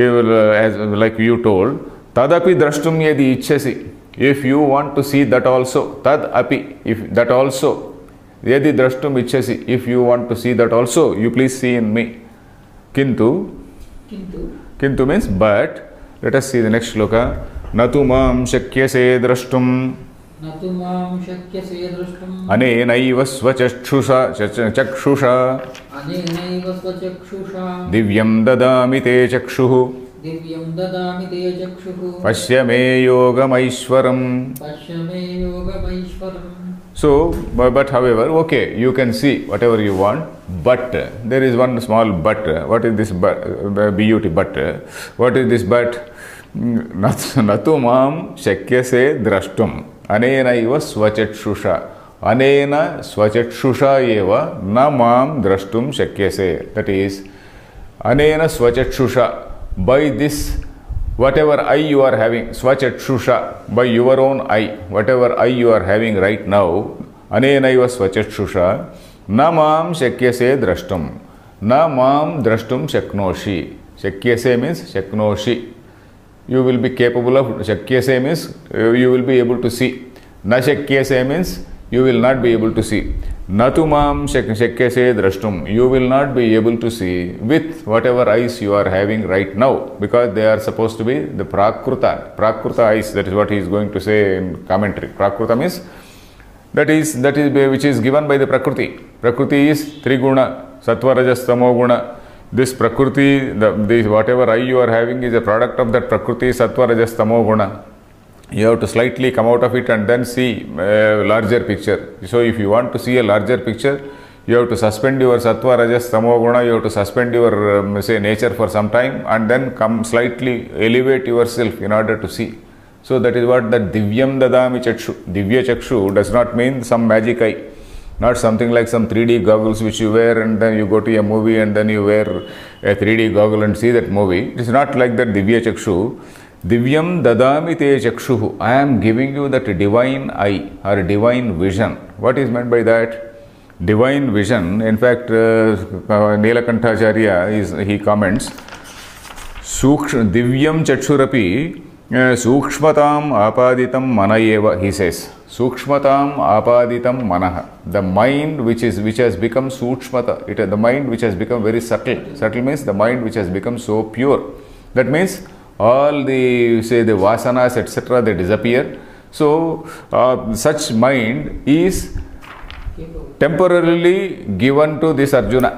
as like you told. Tadapi drashtum yadi ichchasi. If you want to see that also, tad api, if that also, yadi drashtum ichchasi. If you want to see that also, you please see in me. Kintu,
Kintu,
Kintu means but. Let us see the next shloka. Natu mam shakyase drashtum.
Natu mam shakyase drashtum.
Anenaiva svachakshusha chakshusha.
Anenaiva svachakshusha.
Divyam dadami te chakshuhu.
Divyam dadami te chakshuhu.
Pashya me yogam aishwaram.
Pashya me yogam aishwaram.
So, but however, okay, you can see whatever you want, but there is one small but. What is this but? B U T but. What is this but? Natu mam shakyase drashtum. Anena iva svachakshusha. Anena svachakshusha eva na mam drashtum shakyase. That is, anena svachakshusha. By this, whatever eye you are having, svachakshusha, by your own eye, whatever eye you are having right now, anenaiva svachakshusha, na mam shakyase drashtum. Na mam drashtum shaknoshi. Shakyase means shaknoshi. You will be capable of, shakyase means uh, you will be able to see. Na shakyase means you will not be able to see. Natu mam shakyase drashtum. You will not be able to see with whatever eyes you are having right now, because they are supposed to be the prakruta. Prakruta eyes, that is what he is going to say in commentary. Prakruta means that is, that is which is given by the Prakriti. Prakriti is Triguna, Sattva, Rajas, Tamo Guna. This Prakriti, the, this whatever eye you are having is a product of that Prakriti, Sattva, Rajas, Tamo Guna. You have to slightly come out of it and then see a larger picture. So if you want to see a larger picture, you have to suspend your Sattva, Rajas, Tamo Guna, you have to suspend your um, say nature for some time and then come slightly elevate yourself in order to see. So that is what that Divyam Dadami Chakshu. Divya Chakshu does not mean some magic eye. Not something like some three D goggles which you wear and then you go to a movie and then you wear a three D goggle and see that movie. It is not like that Divya Chakshu. Divyam dadami te chakshuhu. I am giving you that divine eye or divine vision. What is meant by that? Divine vision. In fact, uh, Nilakantacharya is he comments, Suksh Divyam Chakshurapi Sukshmatam Apaditam Manayeva. He says, Sukshmatam Apaditam Manaha. The mind which is which has become Sukshmata. It the mind which has become very subtle. Subtle means the mind which has become so pure. That means all the, say, the vasanas, et cetera, they disappear. So, uh, such mind is temporarily given to this Arjuna.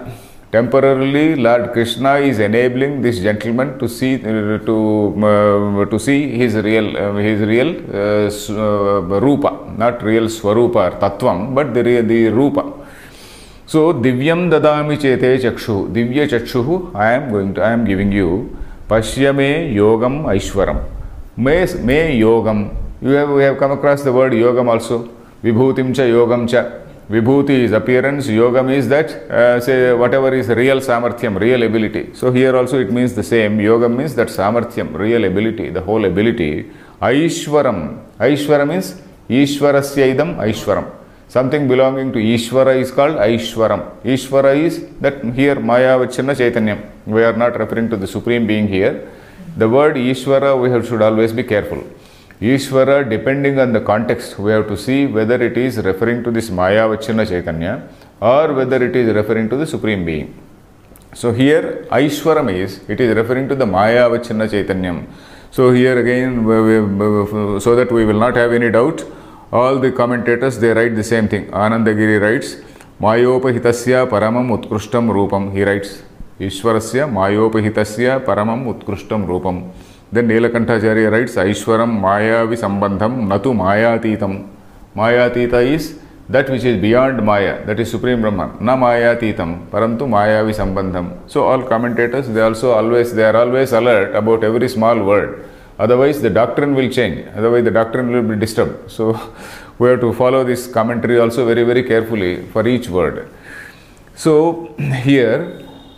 Temporarily, Lord Krishna is enabling this gentleman to see uh, to uh, to see his real uh, his real uh, uh, rupa, not real swarupa or tattvam, but the real the rupa. So divyam dadami chete chakshu, divya chakshu. I am going to I am giving you. Pashyame yogam aishwaram. Me me yogam. You have we have come across the word yogam also. Vibhutim cha yogam cha. Vibhuti is appearance, yogam is that, uh, say, whatever is real samarthyam, real ability. So here also it means the same. Yogam means that samarthyam, real ability, the whole ability. Aishwaram. Aishwaram means Ishwarasya idam Aishwaram. Something belonging to Ishwara is called Aishwaram. Ishwara is that here Maya Vachana Chaitanyam. We are not referring to the Supreme Being here. The word Ishwara we have, should always be careful. Ishvara, depending on the context, we have to see whether it is referring to this Maya Vachana Chaitanya or whether it is referring to the Supreme Being. So here, Aishwaram is, it is referring to the Maya Vachana Chaitanyam. So here again, so that we will not have any doubt, all the commentators, they write the same thing. Anandagiri writes, Mayopahitasya Paramam Utkrishtam Rupam. He writes, Ishwarasya Mayopahitasya Paramam Utkrishtam Rupam. Then Nilakantacharya writes, Aishwaram Mayavi Sambandham Natu Mayatitam. Mayatita is that which is beyond Maya, that is Supreme Brahman. Na Mayatitam, Parantu Mayavi Sambandham. So all commentators, they also always, they are always alert about every small word. Otherwise the doctrine will change. Otherwise the doctrine will be disturbed. So we have to follow this commentary also very, very carefully for each word. So here,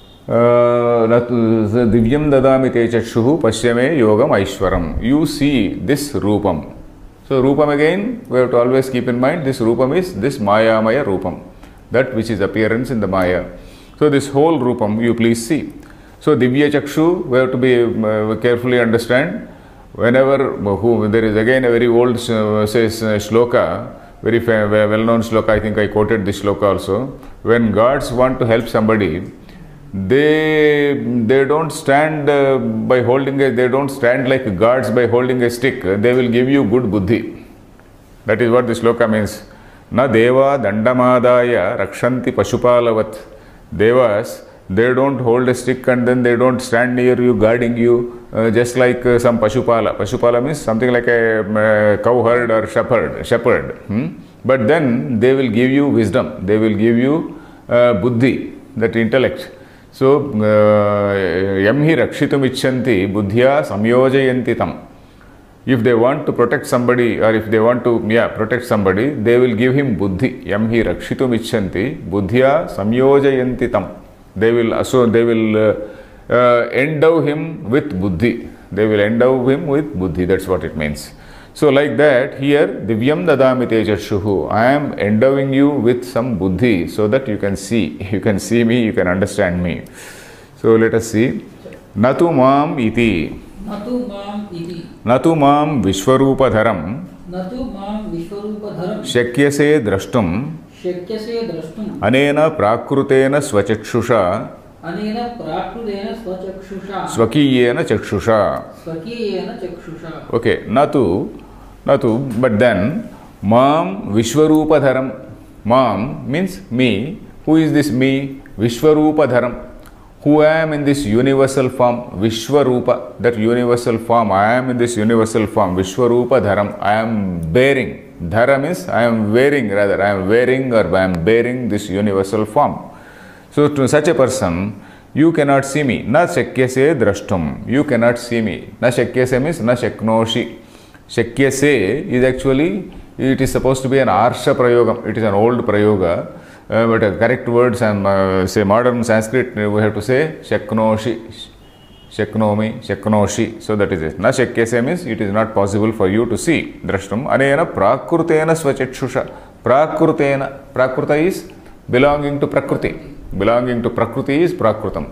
Divyam dadami te chakshuhu pashyame yogam aishwaram. You see this rupam. So rupam again, we have to always keep in mind, this rupam is this maya maya rupam, that which is appearance in the maya. So this whole rupam you please see. So divya chakshu, we have to be uh, carefully understand. Whenever who, there is again a very old uh, says uh, shloka, very well known shloka, I think I quoted this shloka also. When gods want to help somebody, they they don't stand uh, by holding a, they don't stand like gods by holding a stick. They will give you good buddhi. That is what this shloka means. Na deva dandamadaya rakshanti pashupalavat. Devas, they don't hold a stick and then they don't stand near you guarding you uh, just like uh, some pashupala. Pashupala means something like a uh, cowherd or shepherd. shepherd hmm? But then they will give you wisdom. They will give you uh, buddhi, that intellect. So, yam hi rakshitum icchanti buddhya samyojayanti tam. If they want to protect somebody or if they want to yeah, protect somebody, they will give him buddhi. Yam hi rakshitum icchanti buddhya samyojayanti tam. They will, so they will uh, uh, endow him with buddhi. They will endow him with buddhi. That's what it means. So like that, here, Divyam dadami te chashuhu. I am endowing you with some buddhi so that you can see. You can see me, you can understand me. So let us see. Natu mam iti.
Natu mam iti.
Natu mam vishwarupadharam.
Natu mam vishwarupadharam.
Shakyase drashtum.
Shakyase drashtum.
Anena prakrutena svachakshusha.
Anena prakrutena svachakshusha.
Swakiyena chakshusha.
Swakiyena chakshusha.
Okay, natu, natu, but then, mam vishwarupadharam. Mam means me. Who is this me? Vishwarupadharam. Who I am in this universal form? Vishwarupa, that universal form. I am in this universal form. Vishwarupadharam. I am bearing. Dhara means I am wearing, rather, I am wearing or I am bearing this universal form. So to such a person, you cannot see me. Na shakyase drashtum. You cannot see me. Na shakyase means na shaknoshi. Shakyase is actually, it is supposed to be an arsha prayogam. It is an old prayoga. Uh, but uh, correct words and uh, say modern Sanskrit, we have to say shaknoshi. Shaknomi, shaknoshi. So that is it. Na shakyase means it is not possible for you to see. Drashtum. Anena prakrutena svachakshusha. Prakrutena. Prakruta is belonging to Prakriti. Belonging to Prakriti is Prakrutam.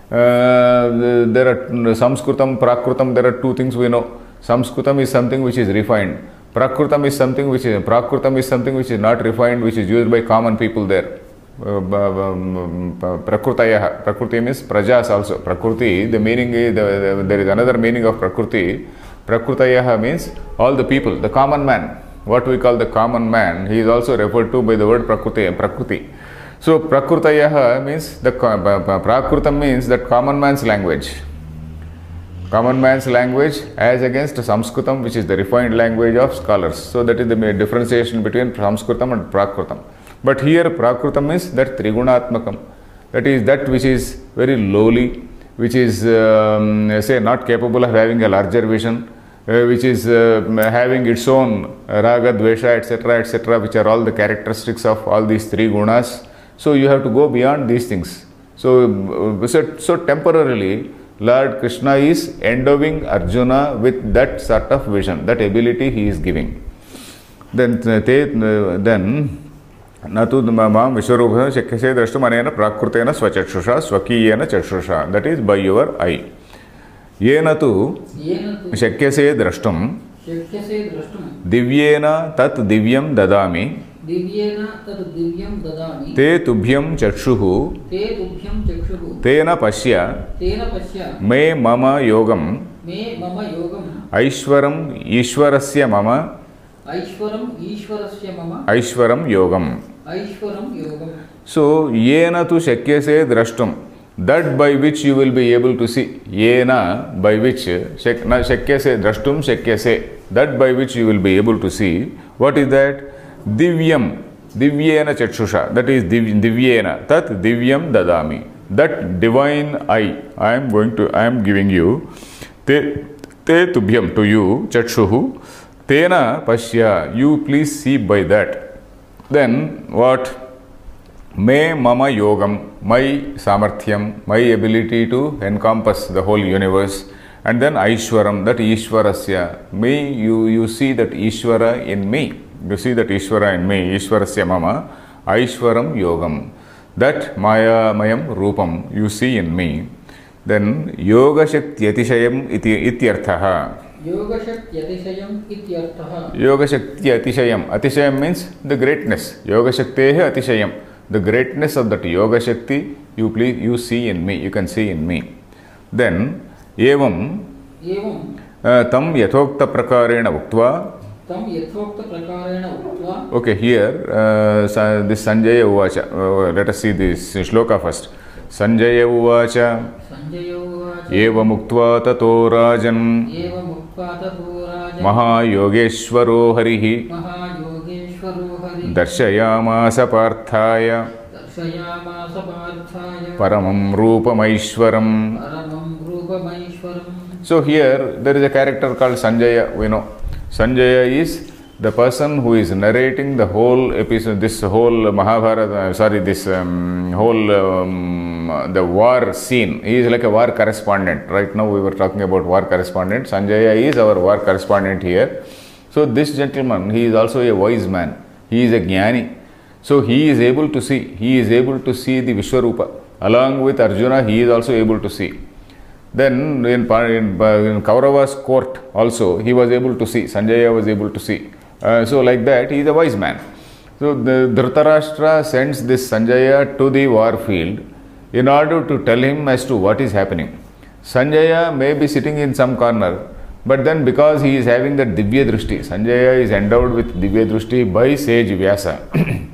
Uh, there are Samskrutam, Prakrutam, there are two things we know. Samskrutam is something which is refined. Prakrutam is something which is, Prakrutam is something which is not refined, which is used by common people there. Uh, Prakrutayaha. Prakriti means Prajas also. Prakriti, the meaning is, the, the, there is another meaning of Prakriti. Prakrutayaha means all the people, the common man. What we call the common man, he is also referred to by the word Prakriti. Prakriti. So Prakrutayaha means the Prakrutam means that common man's language. Common man's language as against Sanskritam, which is the refined language of scholars. So that is the differentiation between Sanskritam and Prakrutam. But here Prakrutam is that Trigunatmakam. That is that which is very lowly, which is um, say not capable of having a larger vision, uh, which is uh, having its own raga, dvesha, et cetera, et cetera, which are all the characteristics of all these three gunas. So you have to go beyond these things. So, so, so temporarily, Lord Krishna is endowing Arjuna with that sort of vision, that ability he is giving. Then, then Natu Mam Vishwarupam Shakyase Drashtum Anena Prakrutena Swachakshusha Swakiyena Chakshusha. That is by your eye. Yena tu Shakyase Drashtum Divyena Tat Divyam Dadami
Divyena Tat Divyam Dadami
Te Tubhyam Chakshuhu
Te Tubhyam Chakshuhu
Tena Pashya
Tena Pashya
Me Mama Yogam
Me Mama Yogam
Aishwaram Ishwarasya Mama
Aishwaram Ishwarasya Mama
Aishwaram Yogam.
Aishwaram Yogam.
So, Yena tu Shakyase Drashtum, that by which you will be able to see. Yena, by which Shakyase Drashtum Shakyase, that by which you will be able to see. What is that? Divyam, Divyena Chakshusha, that is Divyena, Tat Divyam Dadami. That divine eye, I am going to, I am giving you. Te, te Tubhyam, to you, Chakshuhu. Tena Pashya, you please see by that. Then what? Me Mama Yogam, my Samarthyam, my ability to encompass the whole universe. And then Aishwaram, that Ishwarasya. Me, you, you see that Ishwara in me. You see that Ishwara in me, Ishwarasya Mama, Aishwaram Yogam. That Maya Mayam Rupam, you see in me. Then Yoga Shakti Atishayam iti ityarthaha.
Yoga Shakti Atishayam ityarthaha.
Yoga Shakti Atishayam. Atishayam means the greatness. Yoga Shakteha Atishayam. The greatness of that Yoga Shakti, you please, you see in me, you can see in me. Then, Evam,
Evam,
uh, Tam Yathokta Prakarena Uktva.
Tam Yathokta Prakarena Uktva.
Okay, here, uh, this Sanjaya Uvacha. Uh, let us see this shloka first. Sanjaya Uvacha.
Sanjaya Uvacha.
Evam Uktva Tato Rajan.
Evam Uktva Tato Rajan.
Mahayogeshwaro Harihi.
Mahayogeshwaro Harihi.
Darshayamasa Parthaya.
Darshayamasa Parthaya.
Paramam Rupamaishwaram.
Paramam Rupamaishwaram.
So here there is a character called Sanjaya, we know. Sanjaya is the person who is narrating the whole episode, this whole Mahabharata, sorry, this um, whole um, the war scene. He is like a war correspondent. Right now we were talking about war correspondent. Sanjaya is our war correspondent here. So this gentleman, he is also a wise man. He is a jnani. So he is able to see. He is able to see the Vishwarupa. Along with Arjuna, he is also able to see. Then in, in, in Kaurava's court also, he was able to see. Sanjaya was able to see. Uh, so like that, he is a wise man. So the Dhritarashtra sends this Sanjaya to the war field in order to tell him as to what is happening. Sanjaya may be sitting in some corner, but then because he is having that Divya Drishti, Sanjaya is endowed with Divya Drishti by sage Vyasa.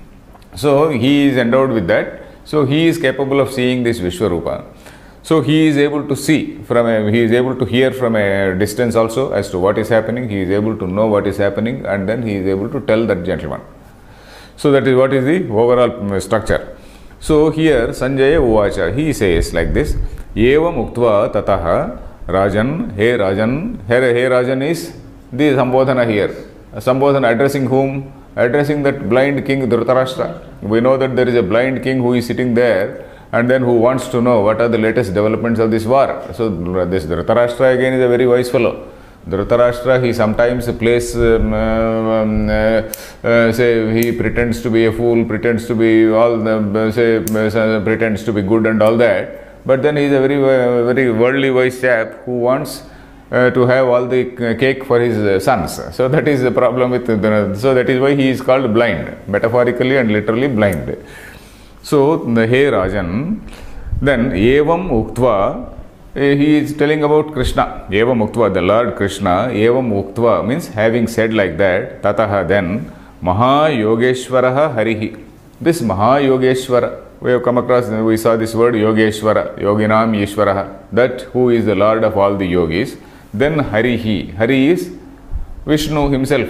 So he is endowed with that. So he is capable of seeing this Vishwarupa. So he is able to see from a, he is able to hear from a distance also as to what is happening. He is able to know what is happening, and then he is able to tell that gentleman. So that is what is the overall structure. So here Sanjaya Uvacha, he says like this: Evam Uktva Tataha Rajan, hey Rajan, hey, hey Rajan is the Sambodhana here. Sambodhana addressing whom? Addressing that blind king Dhritarashtra. We know that there is a blind king who is sitting there, and then who wants to know what are the latest developments of this war. So this Dhritarashtra again is a very wise fellow. Dhritarashtra, he sometimes plays, um, um, uh, uh, say he pretends to be a fool, pretends to be all, the, say uh, pretends to be good and all that. But then he is a very, uh, very worldly wise chap who wants uh, to have all the cake for his uh, sons. So that is the problem with, the, so that is why he is called blind, metaphorically and literally blind. So, hey Rajan, then Evam Uktva, he is telling about Krishna. Evam Uktva, the Lord Krishna. Evam Uktva means having said like that, Tataha, then Maha Yogeshwaraha Harihi. this Mahayogeshwara, we have come across, we saw this word Yogeshwara, Yoginam Ishvaraha, that who is the Lord of all the yogis. Then Harihi, Hari is Vishnu himself.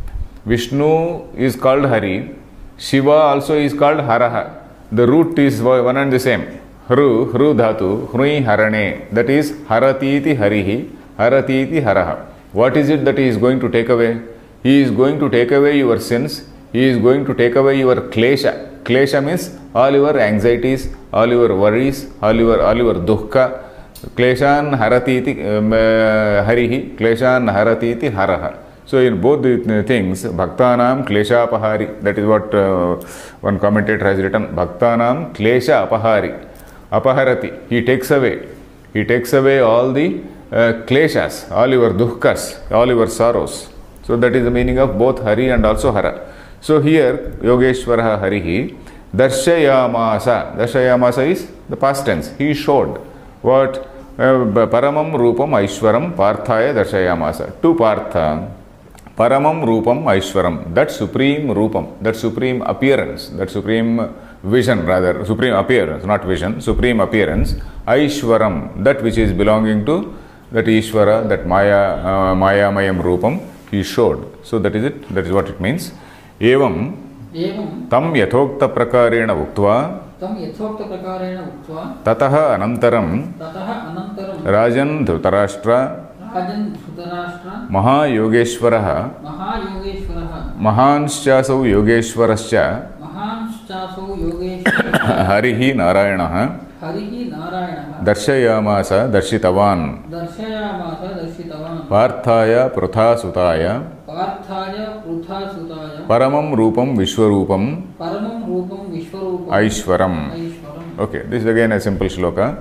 Vishnu is called Hari. Shiva also is called Haraha. The root is one and the same. Hru, Hru Dhatu, Hrui Harane. That is Haratiti Harihi, Haratiti Haraha. What is it that he is going to take away? He is going to take away your sins. He is going to take away your klesha. Klesha means all your anxieties, all your worries, all your, all your dukkha. Kleshan Haratiti um, uh, Harihi, Kleshan Haratiti Haraha. So in both the things, Bhaktanam Klesha Apahari, that is what uh, one commentator has written, Bhaktanam Klesha Apahari, Apaharati, he takes away, he takes away all the uh, Kleshas, all your dukkhas, all your sorrows. So that is the meaning of both Hari and also Hara. So here, Yogeshwara Harihi, Darshayamasa, Darshayamasa is the past tense, he showed what? Uh, Paramam Rupam Aishwaram Parthaya Darshayamasa, to Partha. Paramam Rupam Aishwaram, that supreme Rupam, that supreme appearance, that supreme vision rather, supreme appearance, not vision, supreme appearance, Aishwaram, that which is belonging to that Ishvara, that Maya, uh, Maya Mayam Rupam, he showed. So that is it, that is what it means. Evam,
Evam
Tam Yathokta Prakarena Uktva,
Tam Yathokta Prakarena Uktva,
Tataha Anantaram,
Tataha Anantaram,
Rajan Dhrutarashtra,
Rajan Dhrutarashtra,
Mahayogeshwaraha,
Mahayogeshwaraha,
Mahanshasau Yogeshwarascha,
Mahanshasau Yogeshwaraha,
Harihi Narayanaha,
Harihi Narayanaha,
Darshayamasa Darshitavan,
Darshayamasa Darshitavan,
Parthaya Pruthasutaya,
Parthaya Pruthasutaya,
Paramam Rupam Vishwarupam,
Paramam Rupam Vishwarupam,
Aishwaram.
Aishwaram.
Okay, this is again a simple shloka.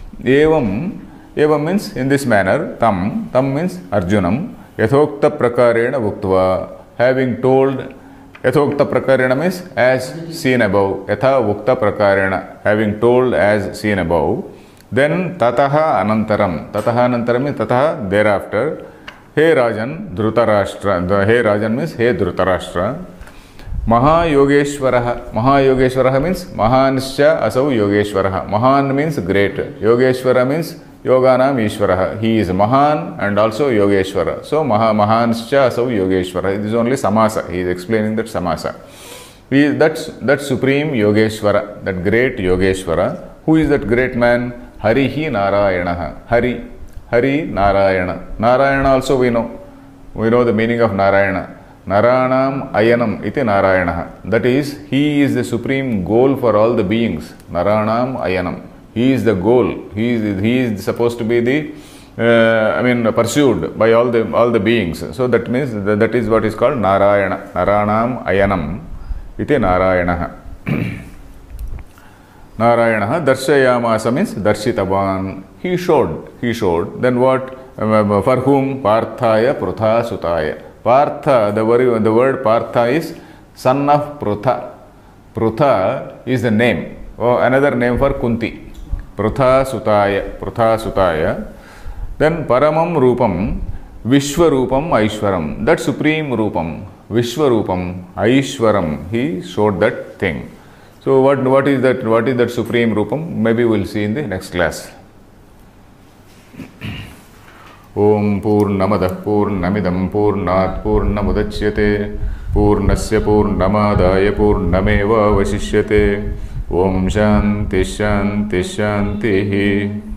Evam, Evam means in this manner, Tam, Tam means Arjunam, Yathokta Prakarena Vuktva, having told, Yathokta Prakarena means as seen above, Yatha Vukta Prakarena, having told as seen above. Then Tataha Anantaram, Tataha Anantaram means Tataha thereafter, He Rajan Dhrutarashtra, the He Rajan means He Dhrutarashtra. Mahayogeshwaraha, Mahayogeshwaraha means Mahanscha Asau Yogeshwaraha. Mahan means great, Yogeshwara means Yoganam Ishwaraha. He is Mahan and also Yogeshwara. So Maha Mahanscha Asau Yogeshwara. It is only Samasa. He is explaining that Samasa. He is that, that supreme Yogeshwara, that great Yogeshwara. Who is that great man? Harihi Narayanaha. Hari. Hari Narayana. Narayana also we know. We know the meaning of Narayana. Naranam Ayanam iti Narayana. That is, he is the supreme goal for all the beings. Naranam Ayanam. He is the goal. He is, he is supposed to be the, uh, I mean, pursued by all the all the beings. So that means that, that is what is called Narayana. Naranam Ayanam iti Narayana. Narayana Darshayamasa means Darshitavan. He showed. He showed. Then what? For whom? Parthaya Prutha Sutaya. Partha, the word, the word Partha is son of Prutha. Prutha is the name. Oh, another name for Kunti. Prutha Sutaya. Prutha Sutaya. Then Paramam Rupam, Vishwarupam Aishwaram. That supreme Rupam, Vishwarupam, Aishwaram. He showed that thing. So what, what is that? What is that supreme Rupam? Maybe we'll see in the next class. Om Purnamadah Purnamidam Purnat Purnamudachyate Purnasya Purnamadaya Purnameva Vasishyate Om Shanti Shanti Shanti